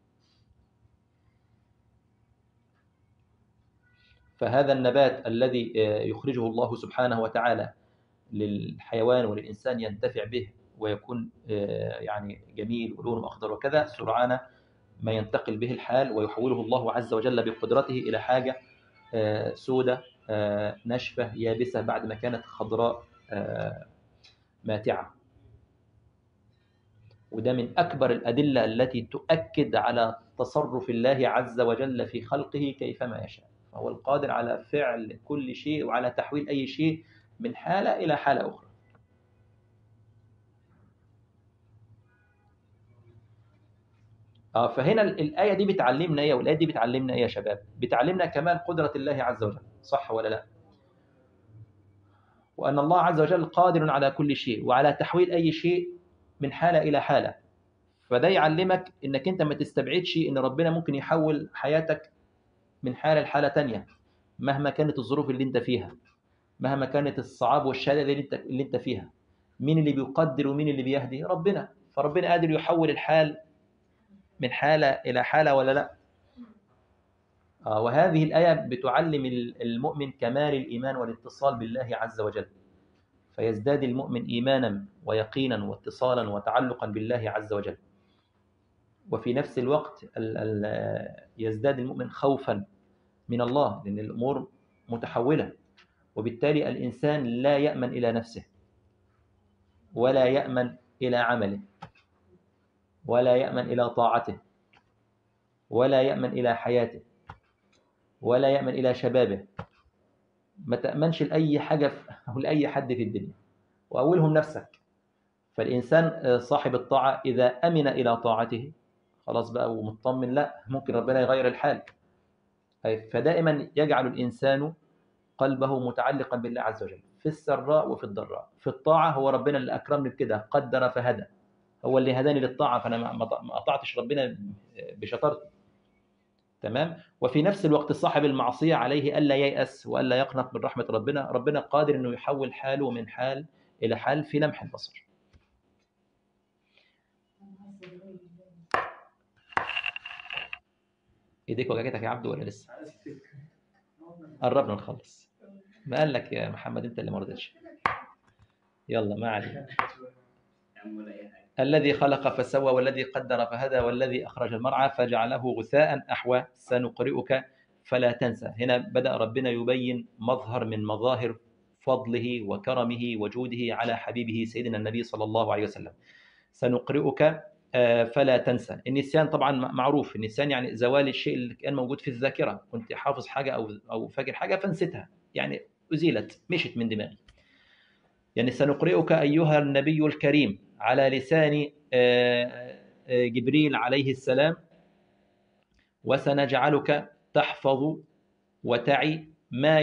فهذا النبات الذي يخرجه الله سبحانه وتعالى للحيوان وللإنسان ينتفع به ويكون يعني جميل ولونه أخضر وكذا، سرعان ما ينتقل به الحال ويحوله الله عز وجل بقدرته إلى حاجة سودة ناشفة يابسة بعد ما كانت خضراء ماتعة. وده من أكبر الأدلة التي تؤكد على تصرف الله عز وجل في خلقه كيفما يشاء. فهو القادر على فعل كل شيء وعلى تحويل أي شيء من حالة إلى حالة أخرى. آه فهنا الآية دي بتعلمنا إيه؟ والآية دي بتعلمنا إيه يا شباب؟ بتعلمنا كمال قدرة الله عز وجل، صح ولا لا؟ وأن الله عز وجل قادر على كل شيء وعلى تحويل أي شيء من حالة إلى حالة. فده يعلمك إنك أنت ما تستبعدش إن ربنا ممكن يحول حياتك من حالة لحالة تانية مهما كانت الظروف اللي أنت فيها، مهما كانت الصعاب والشهادة اللي أنت اللي أنت فيها. مين اللي بيقدر ومين اللي بيهدي؟ ربنا. فربنا قادر يحول الحال من حالة إلى حالة ولا لا؟ آه وهذه الآية بتعلم المؤمن كمال الإيمان والاتصال بالله عز وجل، فيزداد المؤمن إيمانا ويقينا واتصالا وتعلقا بالله عز وجل. وفي نفس الوقت يزداد المؤمن خوفا من الله لأن الأمور متحولة، وبالتالي الإنسان لا يأمن إلى نفسه ولا يأمن إلى عمله ولا يأمن إلى طاعته ولا يأمن إلى حياته ولا يأمن إلى شبابه. ما تأمنش لأي حاجة أو لأي حد في الدنيا وأولهم نفسك. فالإنسان صاحب الطاعة إذا أمن إلى طاعته خلاص بقى ومطمن، لا ممكن ربنا يغير الحال. فدائما يجعل الإنسان قلبه متعلقا بالله عز وجل في السراء وفي الضراء. في الطاعة هو ربنا اللي أكرمني بكده، قدر فهدى، هو اللي هداني للطاعة، فأنا ما أطعتش ربنا بشطارتي، تمام. وفي نفس الوقت صاحب المعصية عليه ألا ييأس وألا يقنط من رحمة ربنا. ربنا قادر أنه يحول حاله من حال إلى حال في لمح البصر. ايديك وجعتك يا عبد ولا لسه؟ قربنا نخلص. ما قال لك يا محمد انت اللي ما رضيتش؟ يلا ما علينا. الذي خلق فسوى والذي قدر فهدى والذي أخرج المرعى فجعله غثاء أحوى سنقرئك فلا تنسى. هنا بدأ ربنا يبين مظهر من مظاهر فضله وكرمه وجوده على حبيبه سيدنا النبي صلى الله عليه وسلم. سنقرئك فلا تنسى. النسيان طبعا معروف، النسيان يعني زوال الشيء اللي كان موجود في الذاكرة، كنت حافظ حاجة أو أو فاكر حاجة فنسيتها، يعني أزيلت مشت من دماغي. يعني سنقرئك أيها النبي الكريم على لسان جبريل عليه السلام وسنجعلك تحفظ وتعي ما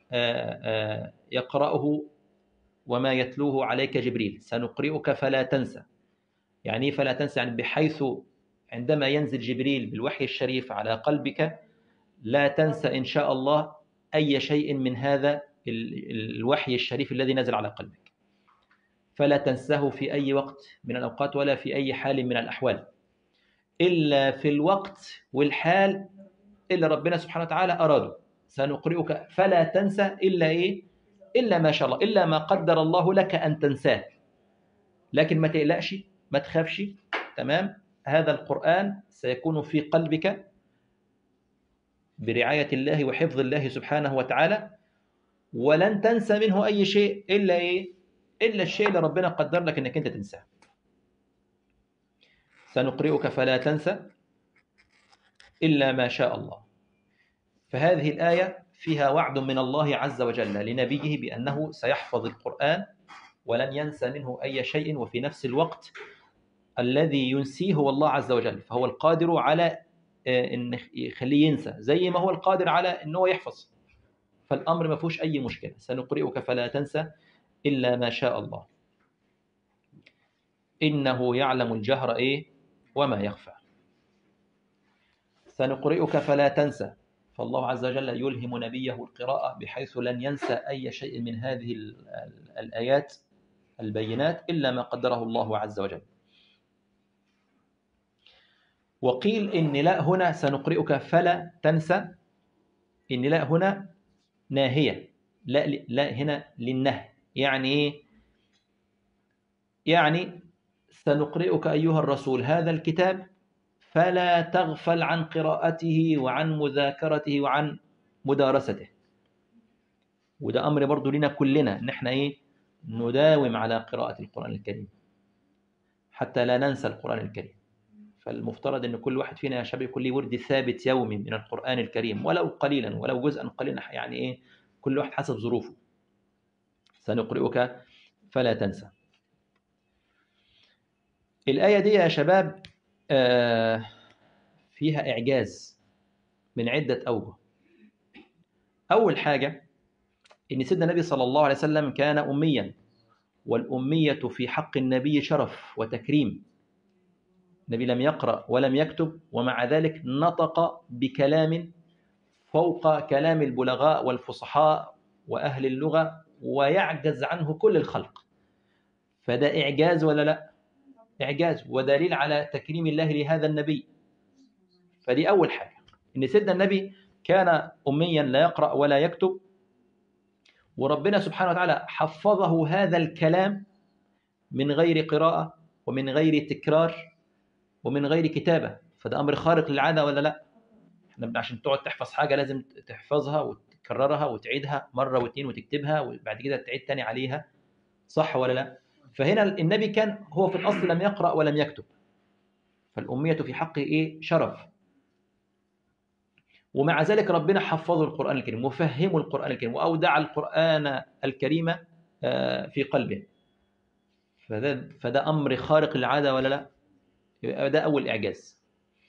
يقرأه وما يتلوه عليك جبريل. سنقرئك فلا تنسى. يعني فلا تنسى يعني بحيث عندما ينزل جبريل بالوحي الشريف على قلبك لا تنسى إن شاء الله أي شيء من هذا الوحي الشريف الذي نزل على قلبك. فلا تنساه في أي وقت من الأوقات ولا في أي حال من الأحوال، إلا في الوقت والحال اللي ربنا سبحانه وتعالى أراده. سنقرئك فلا تنسى إلا إيه؟ إلا ما شاء الله، إلا ما قدر الله لك أن تنساه. لكن ما تقلقش، ما تخافش، تمام. هذا القرآن سيكون في قلبك برعاية الله وحفظ الله سبحانه وتعالى، ولن تنسى منه أي شيء إلا إيه؟ إلا الشيء اللي ربنا قدر لك إنك أنت تنساه. سنقرئك فلا تنسى إلا ما شاء الله. فهذه الآية فيها وعد من الله عز وجل لنبيه بأنه سيحفظ القرآن ولن ينسى منه أي شيء، وفي نفس الوقت الذي ينسيه هو الله عز وجل، فهو القادر على إن يخليه ينسى زي ما هو القادر على أنه يحفظ. فالأمر ما فيهوش أي مشكلة. سنقرئك فلا تنسى إلا ما شاء الله إنه يعلم الجهر إيه وما يخفى. سنقرئك فلا تنسى، فالله عز وجل يلهم نبيه القراءة بحيث لن ينسى أي شيء من هذه الآيات البينات إلا ما قدره الله عز وجل. وقيل إن لا هنا سنقرئك فلا تنسى، إن لا هنا ناهية، لا, لا هنا للنهي. يعني إيه؟ يعني سنقرئك أيها الرسول هذا الكتاب فلا تغفل عن قراءته وعن مذاكرته وعن مدارسته. وده أمر برضو لنا كلنا إن احنا إيه؟ نداوم على قراءة القرآن الكريم حتى لا ننسى القرآن الكريم. فالمفترض أن كل واحد فينا يا شباب يكون له ورد ثابت يومي من القرآن الكريم، ولو قليلا ولو جزءا قليلا، يعني إيه؟ كل واحد حسب ظروفه. سنقرئك فلا تنسى. الآية دي يا شباب فيها إعجاز من عدة أوجه. أول حاجة إن سيدنا النبي صلى الله عليه وسلم كان أميا، والأمية في حق النبي شرف وتكريم. النبي لم يقرأ ولم يكتب، ومع ذلك نطق بكلام فوق كلام البلغاء والفصحاء وأهل اللغة ويعجز عنه كل الخلق. فده إعجاز ولا لا؟ إعجاز ودليل على تكريم الله لهذا النبي. فدي أول حاجة، إن سيدنا النبي كان أميا لا يقرأ ولا يكتب، وربنا سبحانه وتعالى حفظه هذا الكلام من غير قراءة ومن غير تكرار ومن غير كتابة. فده أمر خارق للعادة ولا لا؟ احنا عشان تقعد تحفظ حاجة لازم تحفظها وتكررها وتعيدها مرة واثنين وتكتبها وبعد كده تعيد تاني عليها، صح ولا لا؟ فهنا النبي كان هو في الأصل لم يقرأ ولم يكتب، فالأمية في حقه إيه؟ شرف. ومع ذلك ربنا حفظه القرآن الكريم وفهمه القرآن الكريم وأودع القرآن الكريم في قلبه. فده, فده أمر خارق للعادة ولا لا؟ ده أول إعجاز.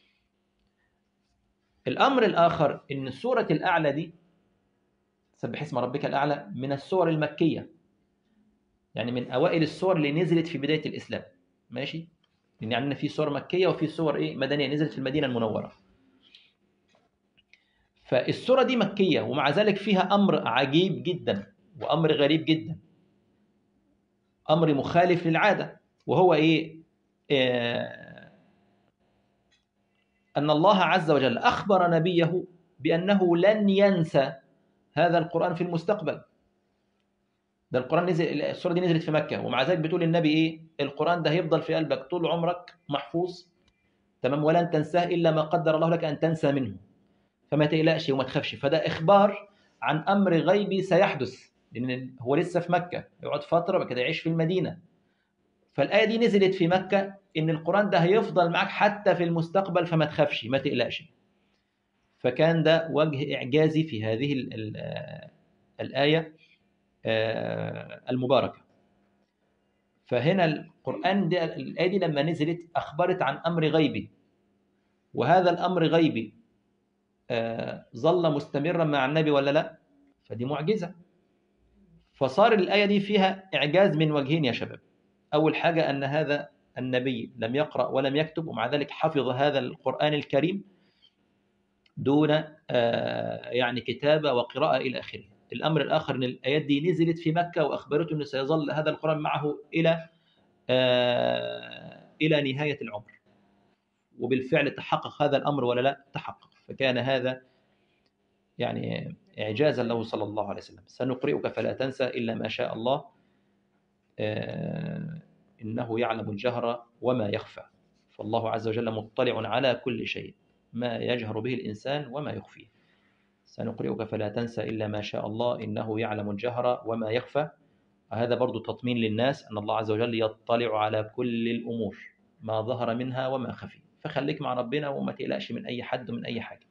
الأمر الآخر إن سورة الأعلى دي، سبح اسم ربك الأعلى، من السور المكية، يعني من أوائل السور اللي نزلت في بداية الإسلام. ماشي؟ لأن عندنا في سور مكية وفي سور إيه؟ مدنية نزلت في المدينة المنورة. فالسورة دي مكية ومع ذلك فيها أمر عجيب جدا وأمر غريب جدا، أمر مخالف للعادة. وهو إيه؟ آه أن الله عز وجل أخبر نبيه بأنه لن ينسى هذا القرآن في المستقبل. ده القرآن نزل، السورة دي نزلت في مكة، ومع ذلك بتقول النبي إيه؟ القرآن ده هيفضل في قلبك طول عمرك محفوظ، تمام، ولن تنساه إلا ما قدر الله لك أن تنسى منه، فما تقلقش وما تخافش. فده إخبار عن أمر غيبي سيحدث، لأن هو لسه في مكة، يقعد فترة بكده يعيش في المدينة. فالآية دي نزلت في مكة إن القرآن ده هيفضل معك حتى في المستقبل، فما تخافش ما تقلقش. فكان ده وجه إعجازي في هذه ال ال الآية المباركة. فهنا القرآن ده، الآية دي لما نزلت أخبرت عن أمر غيبي، وهذا الأمر غيبي ظل مستمرا مع النبي ولا لا؟ فدي معجزة. فصار الآية دي فيها إعجاز من وجهين يا شباب. أول حاجة أن هذا النبي لم يقرأ ولم يكتب، ومع ذلك حفظ هذا القرآن الكريم دون يعني كتابة وقراءة إلى آخره. الأمر الآخر أن الآيات دي نزلت في مكة وأخبرته أنه سيظل هذا القرآن معه إلى إلى نهاية العمر، وبالفعل تحقق هذا الأمر ولا لا؟ تحقق. فكان هذا يعني إعجازا له صلى الله عليه وسلم. سنقرئك فلا تنسى إلا ما شاء الله إنه يعلم الجهر وما يخفى. فالله عز وجل مطلع على كل شيء، ما يجهر به الإنسان وما يخفيه. سنقرئك فلا تنسى إلا ما شاء الله إنه يعلم الجهر وما يخفى. هذا برضو تطمين للناس أن الله عز وجل يطلع على كل الأمور ما ظهر منها وما خفي، فخليك مع ربنا وما تقلقش من أي حد ومن أي حاجة.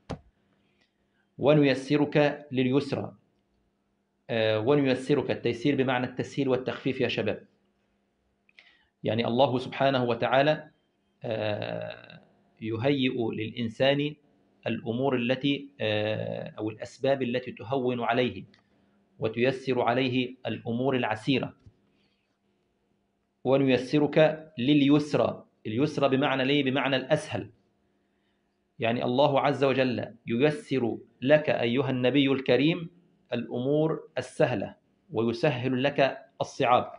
ونيسرك لليسرى. آه ونيسرك، التيسير بمعنى التسهيل والتخفيف يا شباب. يعني الله سبحانه وتعالى آه يهيئ للإنسان الأمور التي آه أو الأسباب التي تهون عليه وتيسر عليه الأمور العسيرة. ونيسرك لليسرى. اليسرى بمعنى ليه؟ بمعنى الأسهل. يعني الله عز وجل ييسر لك أيها النبي الكريم الأمور السهلة ويسهل لك الصعاب.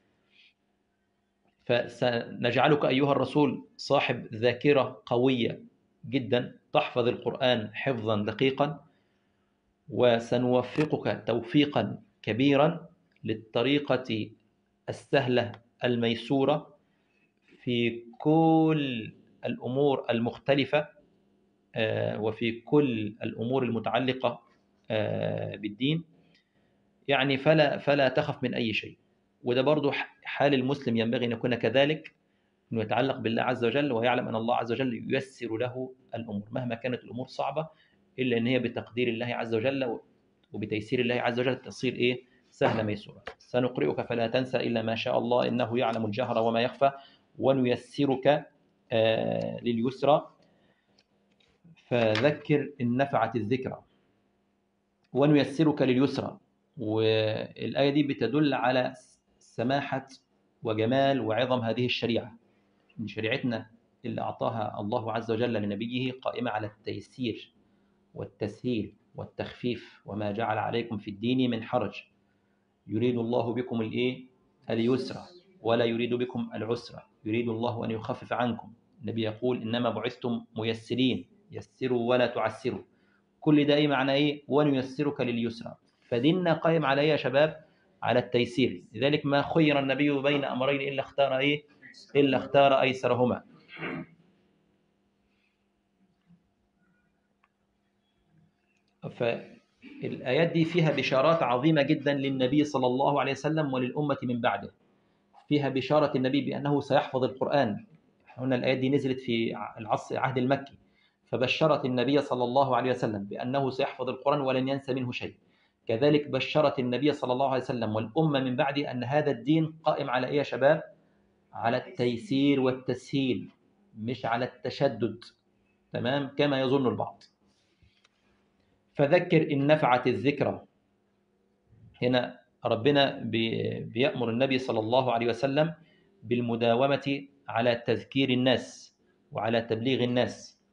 فسنجعلك أيها الرسول صاحب ذاكرة قوية جدا تحفظ القرآن حفظا دقيقا، وسنوفقك توفيقا كبيرا للطريقة السهلة الميسورة في كل الأمور المختلفة وفي كل الأمور المتعلقة بالدين. يعني فلا فلا تخف من أي شيء. وده برضو حال المسلم ينبغي أن يكون كذلك، أنه يتعلق بالله عز وجل ويعلم أن الله عز وجل ييسر له الأمور مهما كانت الأمور صعبة، إلا أن هي بتقدير الله عز وجل وبتيسير الله عز وجل تصير إيه؟ سهلة ميسورة. سنقرئك فلا تنسى إلا ما شاء الله إنه يعلم الجهر وما يخفى. ونيسرك آه لليسرى فذكر إن نفعت الذكرى. ونيسرك لليسرى، والآية دي بتدل على سماحة وجمال وعظم هذه الشريعة. من شريعتنا اللي أعطاها الله عز وجل لنبيه قائمة على التيسير والتسهيل والتخفيف، وما جعل عليكم في الدين من حرج يريد الله بكم الإيه؟ اليسرى ولا يريد بكم العسرى يريد الله أن يخفف عنكم. النبي يقول إنما بعثتم ميسرين يسروا ولا تعسروا. كل ده إيه معنى إيه؟ ونيسرك لليسرى. فديننا قائم على إيه يا شباب؟ على التيسير. لذلك ما خير النبي بين أمرين إلا اختار إيه؟ إلا اختار أيسرهما. فالآيات دي فيها بشارات عظيمة جدا للنبي صلى الله عليه وسلم وللأمة من بعده. فيها بشارة النبي بأنه سيحفظ القرآن. هنا الآيات دي نزلت في العصر العهد المكي، فبشرت النبي صلى الله عليه وسلم بأنه سيحفظ القرآن ولن ينسى منه شيء. كذلك بشرت النبي صلى الله عليه وسلم والأمة من بعده أن هذا الدين قائم على إيه يا شباب؟ على التيسير والتسهيل، مش على التشدد، تمام؟ كما يظن البعض. فذكر إن نفعت الذكرى. هنا ربنا بيأمر النبي صلى الله عليه وسلم بالمداومة على تذكير الناس وعلى تبليغ الناس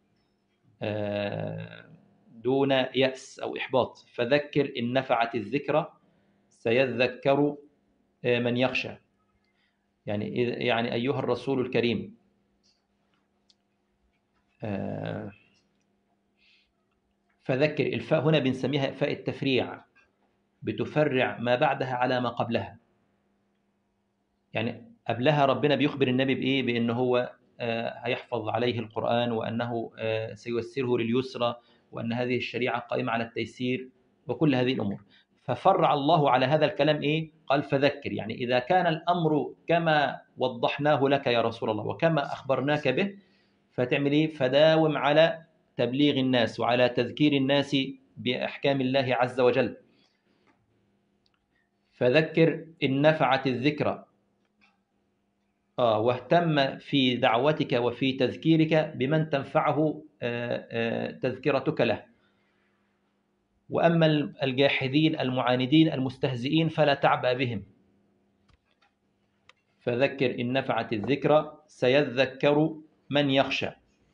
دون يأس أو إحباط. فذكر إن نفعت الذكرى سيذكر من يخشى. يعني يعني أيها الرسول الكريم، فذكر. الفاء هنا بنسميها فاء التفريع، بتفرع ما بعدها على ما قبلها. يعني قبلها ربنا بيخبر النبي بإيه؟ بأنه هو هيحفظ عليه القرآن، وأنه سييسره لليسرى، وأن هذه الشريعة قائمة على التيسير وكل هذه الأمور. ففرع الله على هذا الكلام إيه؟ قال فذكر. يعني إذا كان الأمر كما وضحناه لك يا رسول الله وكما أخبرناك به، فتعمل إيه؟ فداوم على تبليغ الناس وعلى تذكير الناس بأحكام الله عز وجل. فذكر إن نفعت الذكرى. آه واهتم في دعوتك وفي تذكيرك بمن تنفعه آه آه تذكرتك له. وأما الجاحدين المعاندين المستهزئين فلا تعبأ بهم. فذكر إن نفعت الذكرى سيذكر من يخشى.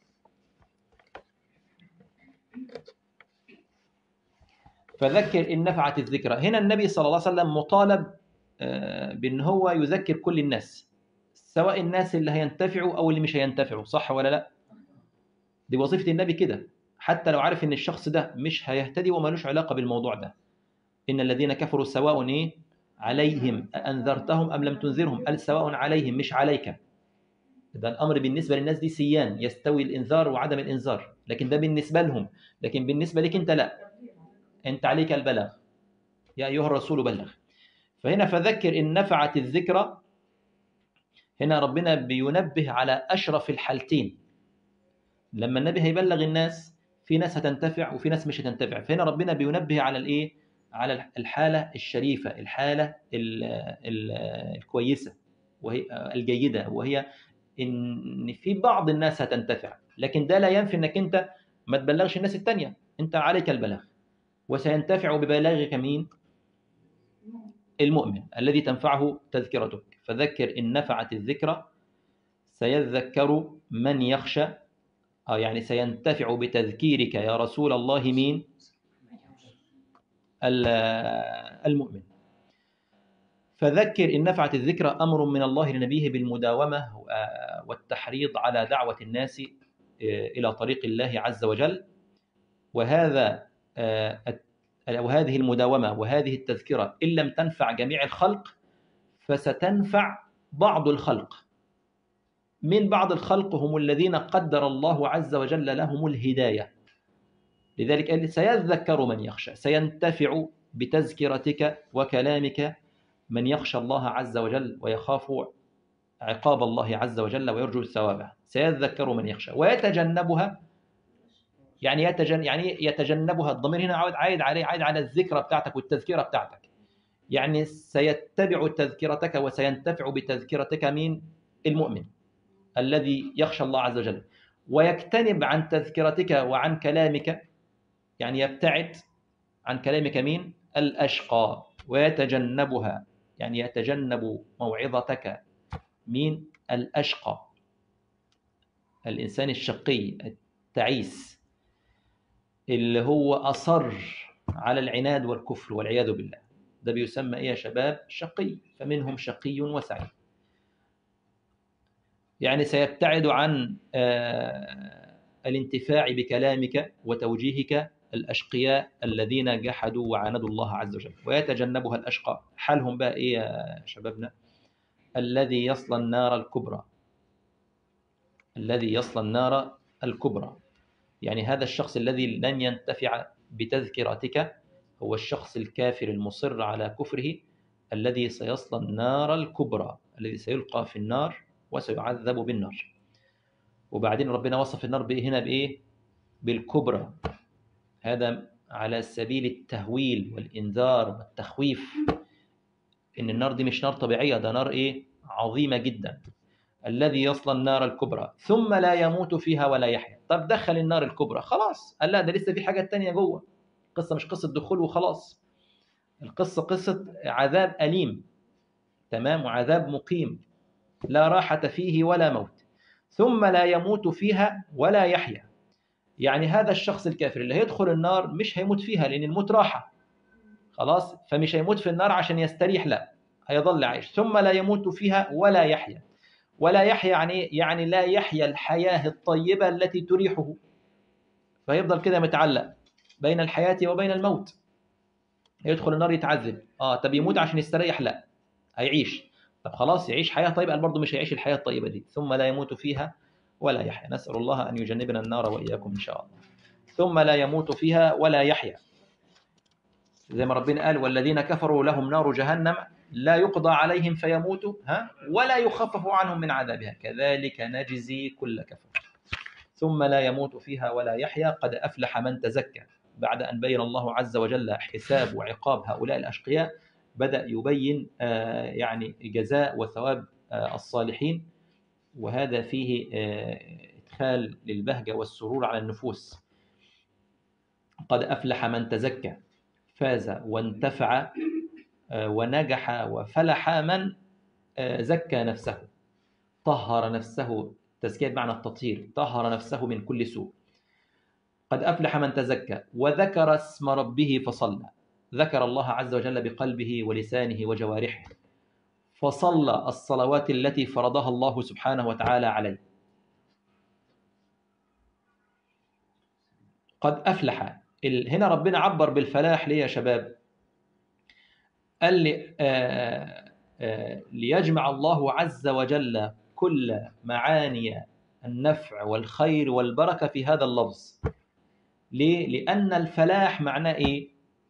فذكر إن نفعت الذكرى. هنا النبي صلى الله عليه وسلم مطالب بأن هو يذكر كل الناس، سواء الناس اللي هينتفعوا أو اللي مش هينتفعوا، صح ولا لا؟ دي وظيفة النبي كده، حتى لو عارف إن الشخص ده مش هيهتدي ومالوش علاقة بالموضوع ده. إن الذين كفروا سواء إيه عليهم أنذرتهم أم لم تنذرهم، قال سواء عليهم مش عليك. ده الأمر بالنسبة للناس دي سيان، يستوي الإنذار وعدم الإنذار، لكن ده بالنسبة لهم، لكن بالنسبة لك أنت لا. أنت عليك البلاغ، يا أيها الرسول بلغ. فهنا فذكر إن نفعت الذكرى، هنا ربنا بينبه على أشرف الحالتين. لما النبي هيبلغ الناس، في ناس هتنتفع وفي ناس مش هتنتفع، فهنا ربنا بينبه على الإيه؟ على الحالة الشريفة، الحالة ال ال الكويسة وهي الجيدة، وهي إن في بعض الناس هتنتفع، لكن ده لا ينفي إنك أنت ما تبلغش الناس التانية، أنت عليك البلاغ، وسينتفع ببلاغك مين؟ المؤمن الذي تنفعه تذكرتك. فذكر إن نفعت الذكرى، سيذكر من يخشى، آه يعني سينتفع بتذكيرك يا رسول الله مين؟ المؤمن. فذكر إن نفعت الذكرى أمر من الله لنبيه بالمداومة والتحريض على دعوة الناس إلى طريق الله عز وجل. وهذا وهذه المداومة وهذه التذكرة إن لم تنفع جميع الخلق فستنفع بعض الخلق. من بعض الخلق هم الذين قدر الله عز وجل لهم الهداية. لذلك قال سيذكر من يخشى، سينتفع بتذكرتك وكلامك من يخشى الله عز وجل ويخاف عقاب الله عز وجل ويرجو ثوابه. سيذكر من يخشى ويتجنبها، يعني يتجن يعني يتجنبها، الضمير هنا عائد عائد عليه عائد على الذكرى بتاعتك والتذكرة بتاعتك، يعني سيتبع تذكرتك وسينتفع بتذكرتك مين؟ المؤمن الذي يخشى الله عز وجل، ويجتنب عن تذكرتك وعن كلامك، يعني يبتعد عن كلامك مين؟ الأشقى. ويتجنبها يعني يتجنب موعظتك مين؟ الأشقى، الإنسان الشقي التعيس اللي هو أصر على العناد والكفر والعياذ بالله، ده بيسمى إيه يا شباب؟ شقي. فمنهم شقي وسعيد. يعني سيبتعد عن الانتفاع بكلامك وتوجيهك الأشقياء الذين جحدوا وعاندوا الله عز وجل. ويتجنبها الأشقى، حالهم بقى إيه يا شبابنا؟ الذي يصلى النار الكبرى، الذي يصلى النار الكبرى. يعني هذا الشخص الذي لن ينتفع بتذكرتك هو الشخص الكافر المصر على كفره، الذي سيصلى النار الكبرى، الذي سيلقى في النار وسيعذب بالنار. وبعدين ربنا وصف النار بإيه هنا؟ بإيه؟ بالكبرى. هذا على سبيل التهويل والإنذار والتخويف، إن النار دي مش نار طبيعية، ده نار إيه؟ عظيمة جدا. الذي يصلى النار الكبرى ثم لا يموت فيها ولا يحيا. طب دخل النار الكبرى خلاص، قال لا ده لسه في حاجة تانية جوه. القصة مش قصة دخول وخلاص، القصة قصة عذاب أليم، تمام، وعذاب مقيم لا راحة فيه ولا موت. ثم لا يموت فيها ولا يحيا، يعني هذا الشخص الكافر اللي هيدخل النار مش هيموت فيها لأن الموت راحة خلاص، فمش هيموت في النار عشان يستريح، لا، هيظل عايش. ثم لا يموت فيها ولا يحيا. ولا يحيا يعني يعني لا يحيا الحياة الطيبة التي تريحه، فيفضل كده متعلق بين الحياة وبين الموت. يدخل النار يتعذب، اه طب يموت عشان يستريح؟ لا، هيعيش. طب خلاص يعيش حياة طيبة، قال برضه مش هيعيش الحياة الطيبة دي. ثم لا يموت فيها ولا يحيا. نسأل الله أن يجنبنا النار وإياكم إن شاء الله. ثم لا يموت فيها ولا يحيا، زي ما ربنا قال والذين كفروا لهم نار جهنم لا يقضى عليهم فيموتوا ها ولا يخفف عنهم من عذابها كذلك نجزي كل كفر. ثم لا يموت فيها ولا يحيا. قد أفلح من تزكى. بعد أن بين الله عز وجل حساب وعقاب هؤلاء الأشقياء، بدأ يبين يعني جزاء وثواب الصالحين، وهذا فيه إدخال للبهجة والسرور على النفوس. قد أفلح من تزكى، فاز وانتفع ونجح وفلح من زكى نفسه، طهر نفسه. تزكية بمعنى التطهير، طهر نفسه من كل سوء. قد أفلح من تزكى وذكر اسم ربه فصلى، ذكر الله عز وجل بقلبه ولسانه وجوارحه، فصلى الصلوات التي فرضها الله سبحانه وتعالى عليه. قد أفلح، هنا ربنا عبر بالفلاح ليه يا شباب؟ قال لي آآ آآ ليجمع الله عز وجل كل معاني النفع والخير والبركة في هذا اللفظ. ليه؟ لأن الفلاح معناه إيه؟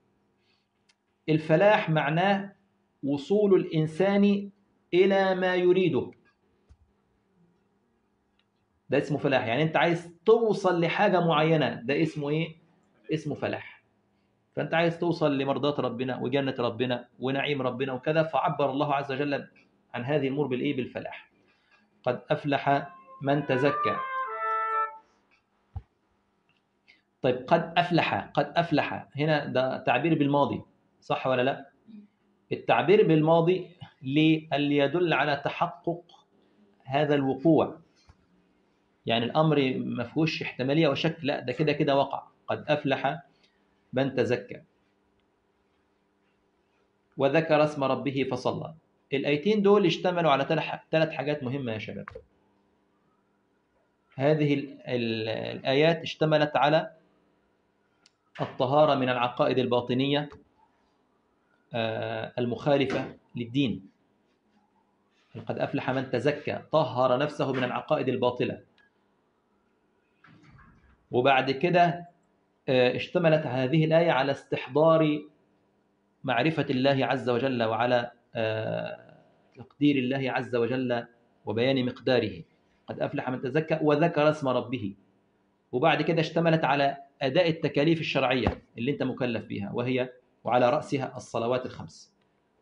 الفلاح معناه وصول الإنسان إلى ما يريده، ده اسمه فلاح. يعني أنت عايز توصل لحاجة معينة، ده اسمه إيه؟ اسمه فلاح. فأنت عايز توصل لمرضاة ربنا وجنة ربنا ونعيم ربنا وكذا، فعبر الله عز وجل عن هذه الأمور بالإيه؟ بالفلاح. قد أفلح من تزكى. طيب قد أفلح، قد أفلح هنا ده تعبير بالماضي، صح ولا لا؟ التعبير بالماضي ليه؟ اللي يدل على تحقق هذا الوقوع، يعني الأمر ما فيهوش احتمالية وشك، لا ده كده كده وقع. قد أفلح من تزكى وذكر اسم ربه فصلى. الآيتين دول اشتملوا على ثلاث حاجات مهمة يا شباب. هذه الآيات اشتملت على الطهارة من العقائد الباطنية المخالفة للدين. قد أفلح من تزكى، طهر نفسه من العقائد الباطلة. وبعد كده اشتملت هذه الآية على استحضار معرفة الله عز وجل، وعلى تقدير الله عز وجل وبيان مقداره. قد أفلح من تزكى وذكر اسم ربه. وبعد كده اشتملت على أداء التكاليف الشرعية اللي أنت مكلف بها، وهي وعلى رأسها الصلوات الخمس.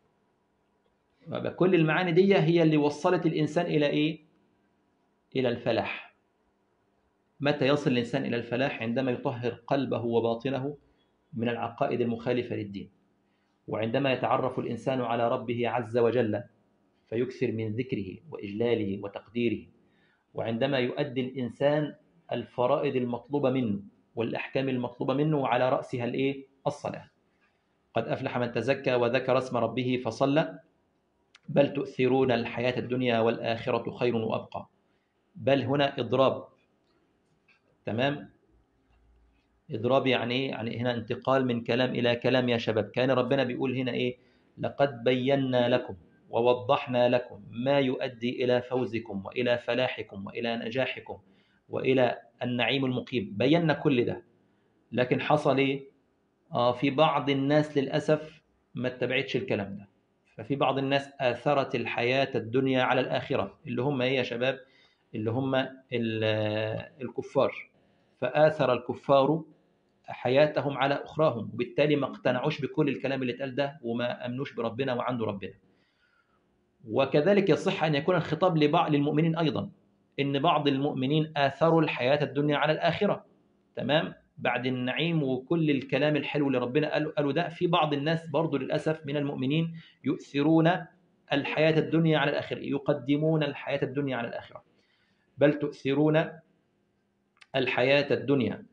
كل المعاني دي هي اللي وصلت الإنسان إلى إيه؟ إلى الفلاح. متى يصل الإنسان إلى الفلاح؟ عندما يطهر قلبه وباطنه من العقائد المخالفة للدين، وعندما يتعرف الإنسان على ربه عز وجل فيكثر من ذكره وإجلاله وتقديره، وعندما يؤدي الإنسان الفرائض المطلوبة منه والأحكام المطلوبة منه، وعلى رأسها الإيه؟ الصلاة. قد أفلح من تزكى وذكر اسم ربه فصلى بل تؤثرون الحياة الدنيا والآخرة خير وأبقى. بل هنا إضراب، تمام؟ إضراب يعني إيه؟ يعني هنا انتقال من كلام إلى كلام يا شباب. كان ربنا بيقول هنا إيه؟ لقد بينا لكم ووضحنا لكم ما يؤدي إلى فوزكم وإلى فلاحكم وإلى نجاحكم وإلى النعيم المقيم. بينا كل ده، لكن حصل إيه؟ آه في بعض الناس للأسف ما اتبعتش الكلام ده. ففي بعض الناس آثرت الحياة الدنيا على الآخرة، اللي هم إيه يا شباب؟ اللي هم الكفار. فآثر الكفار حياتهم على أخراهم، وبالتالي ما اقتنعوش بكل الكلام اللي اتقال ده، وما أمنوش بربنا وعنده ربنا. وكذلك يصح أن يكون الخطاب لبعض للمؤمنين أيضا، إن بعض المؤمنين آثروا الحياة الدنيا على الآخرة، تمام؟ بعد النعيم وكل الكلام الحلو اللي ربنا قاله قالوا ده، في بعض الناس برضو للأسف من المؤمنين يؤثرون الحياة الدنيا على الآخرة، يقدمون الحياة الدنيا على الآخرة. بل تؤثرون الحياة الدنيا،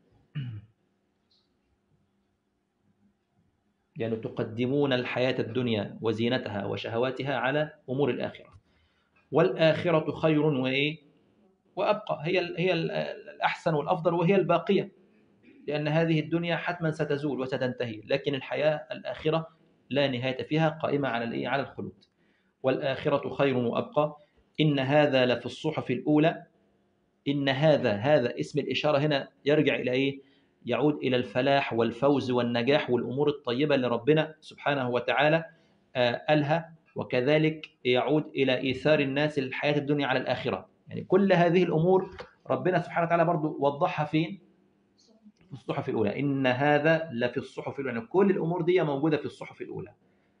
يعني تقدمون الحياة الدنيا وزينتها وشهواتها على أمور الآخرة. والآخرة خير وإيه؟ وأبقى. هي هي الأحسن والأفضل، وهي الباقية، لأن هذه الدنيا حتما ستزول وستنتهي، لكن الحياة الآخرة لا نهاية فيها، قائمة على الإيه؟ على الخلود. والآخرة خير وأبقى. إن هذا لفي الصحف الأولى. إن هذا، هذا اسم الإشارة هنا يرجع إلى إيه؟ يعود إلى الفلاح والفوز والنجاح والأمور الطيبة اللي ربنا سبحانه وتعالى قالها، وكذلك يعود إلى إيثار الناس الحياة الدنيا على الآخرة. يعني كل هذه الأمور ربنا سبحانه وتعالى برضو وضحها فين؟ في الصحف الأولى. إن هذا لفي الصحف الأولى، يعني كل الأمور دي موجودة في الصحف الأولى.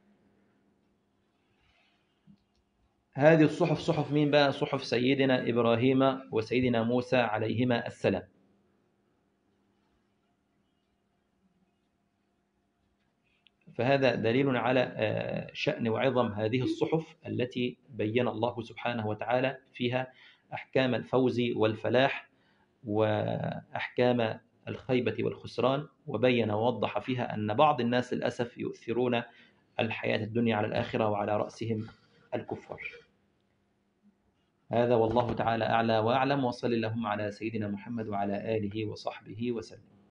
هذه الصحف صحف مين بقى؟ صحف سيدنا إبراهيم وسيدنا موسى عليهما السلام. فهذا دليل على شأن وعظم هذه الصحف التي بين الله سبحانه وتعالى فيها أحكام الفوز والفلاح وأحكام الخيبة والخسران، وبين ووضح فيها أن بعض الناس للأسف يؤثرون الحياة الدنيا على الآخرة، وعلى رأسهم الكفار. هذا والله تعالى أعلى وأعلم، وصل اللهم على سيدنا محمد وعلى آله وصحبه وسلم.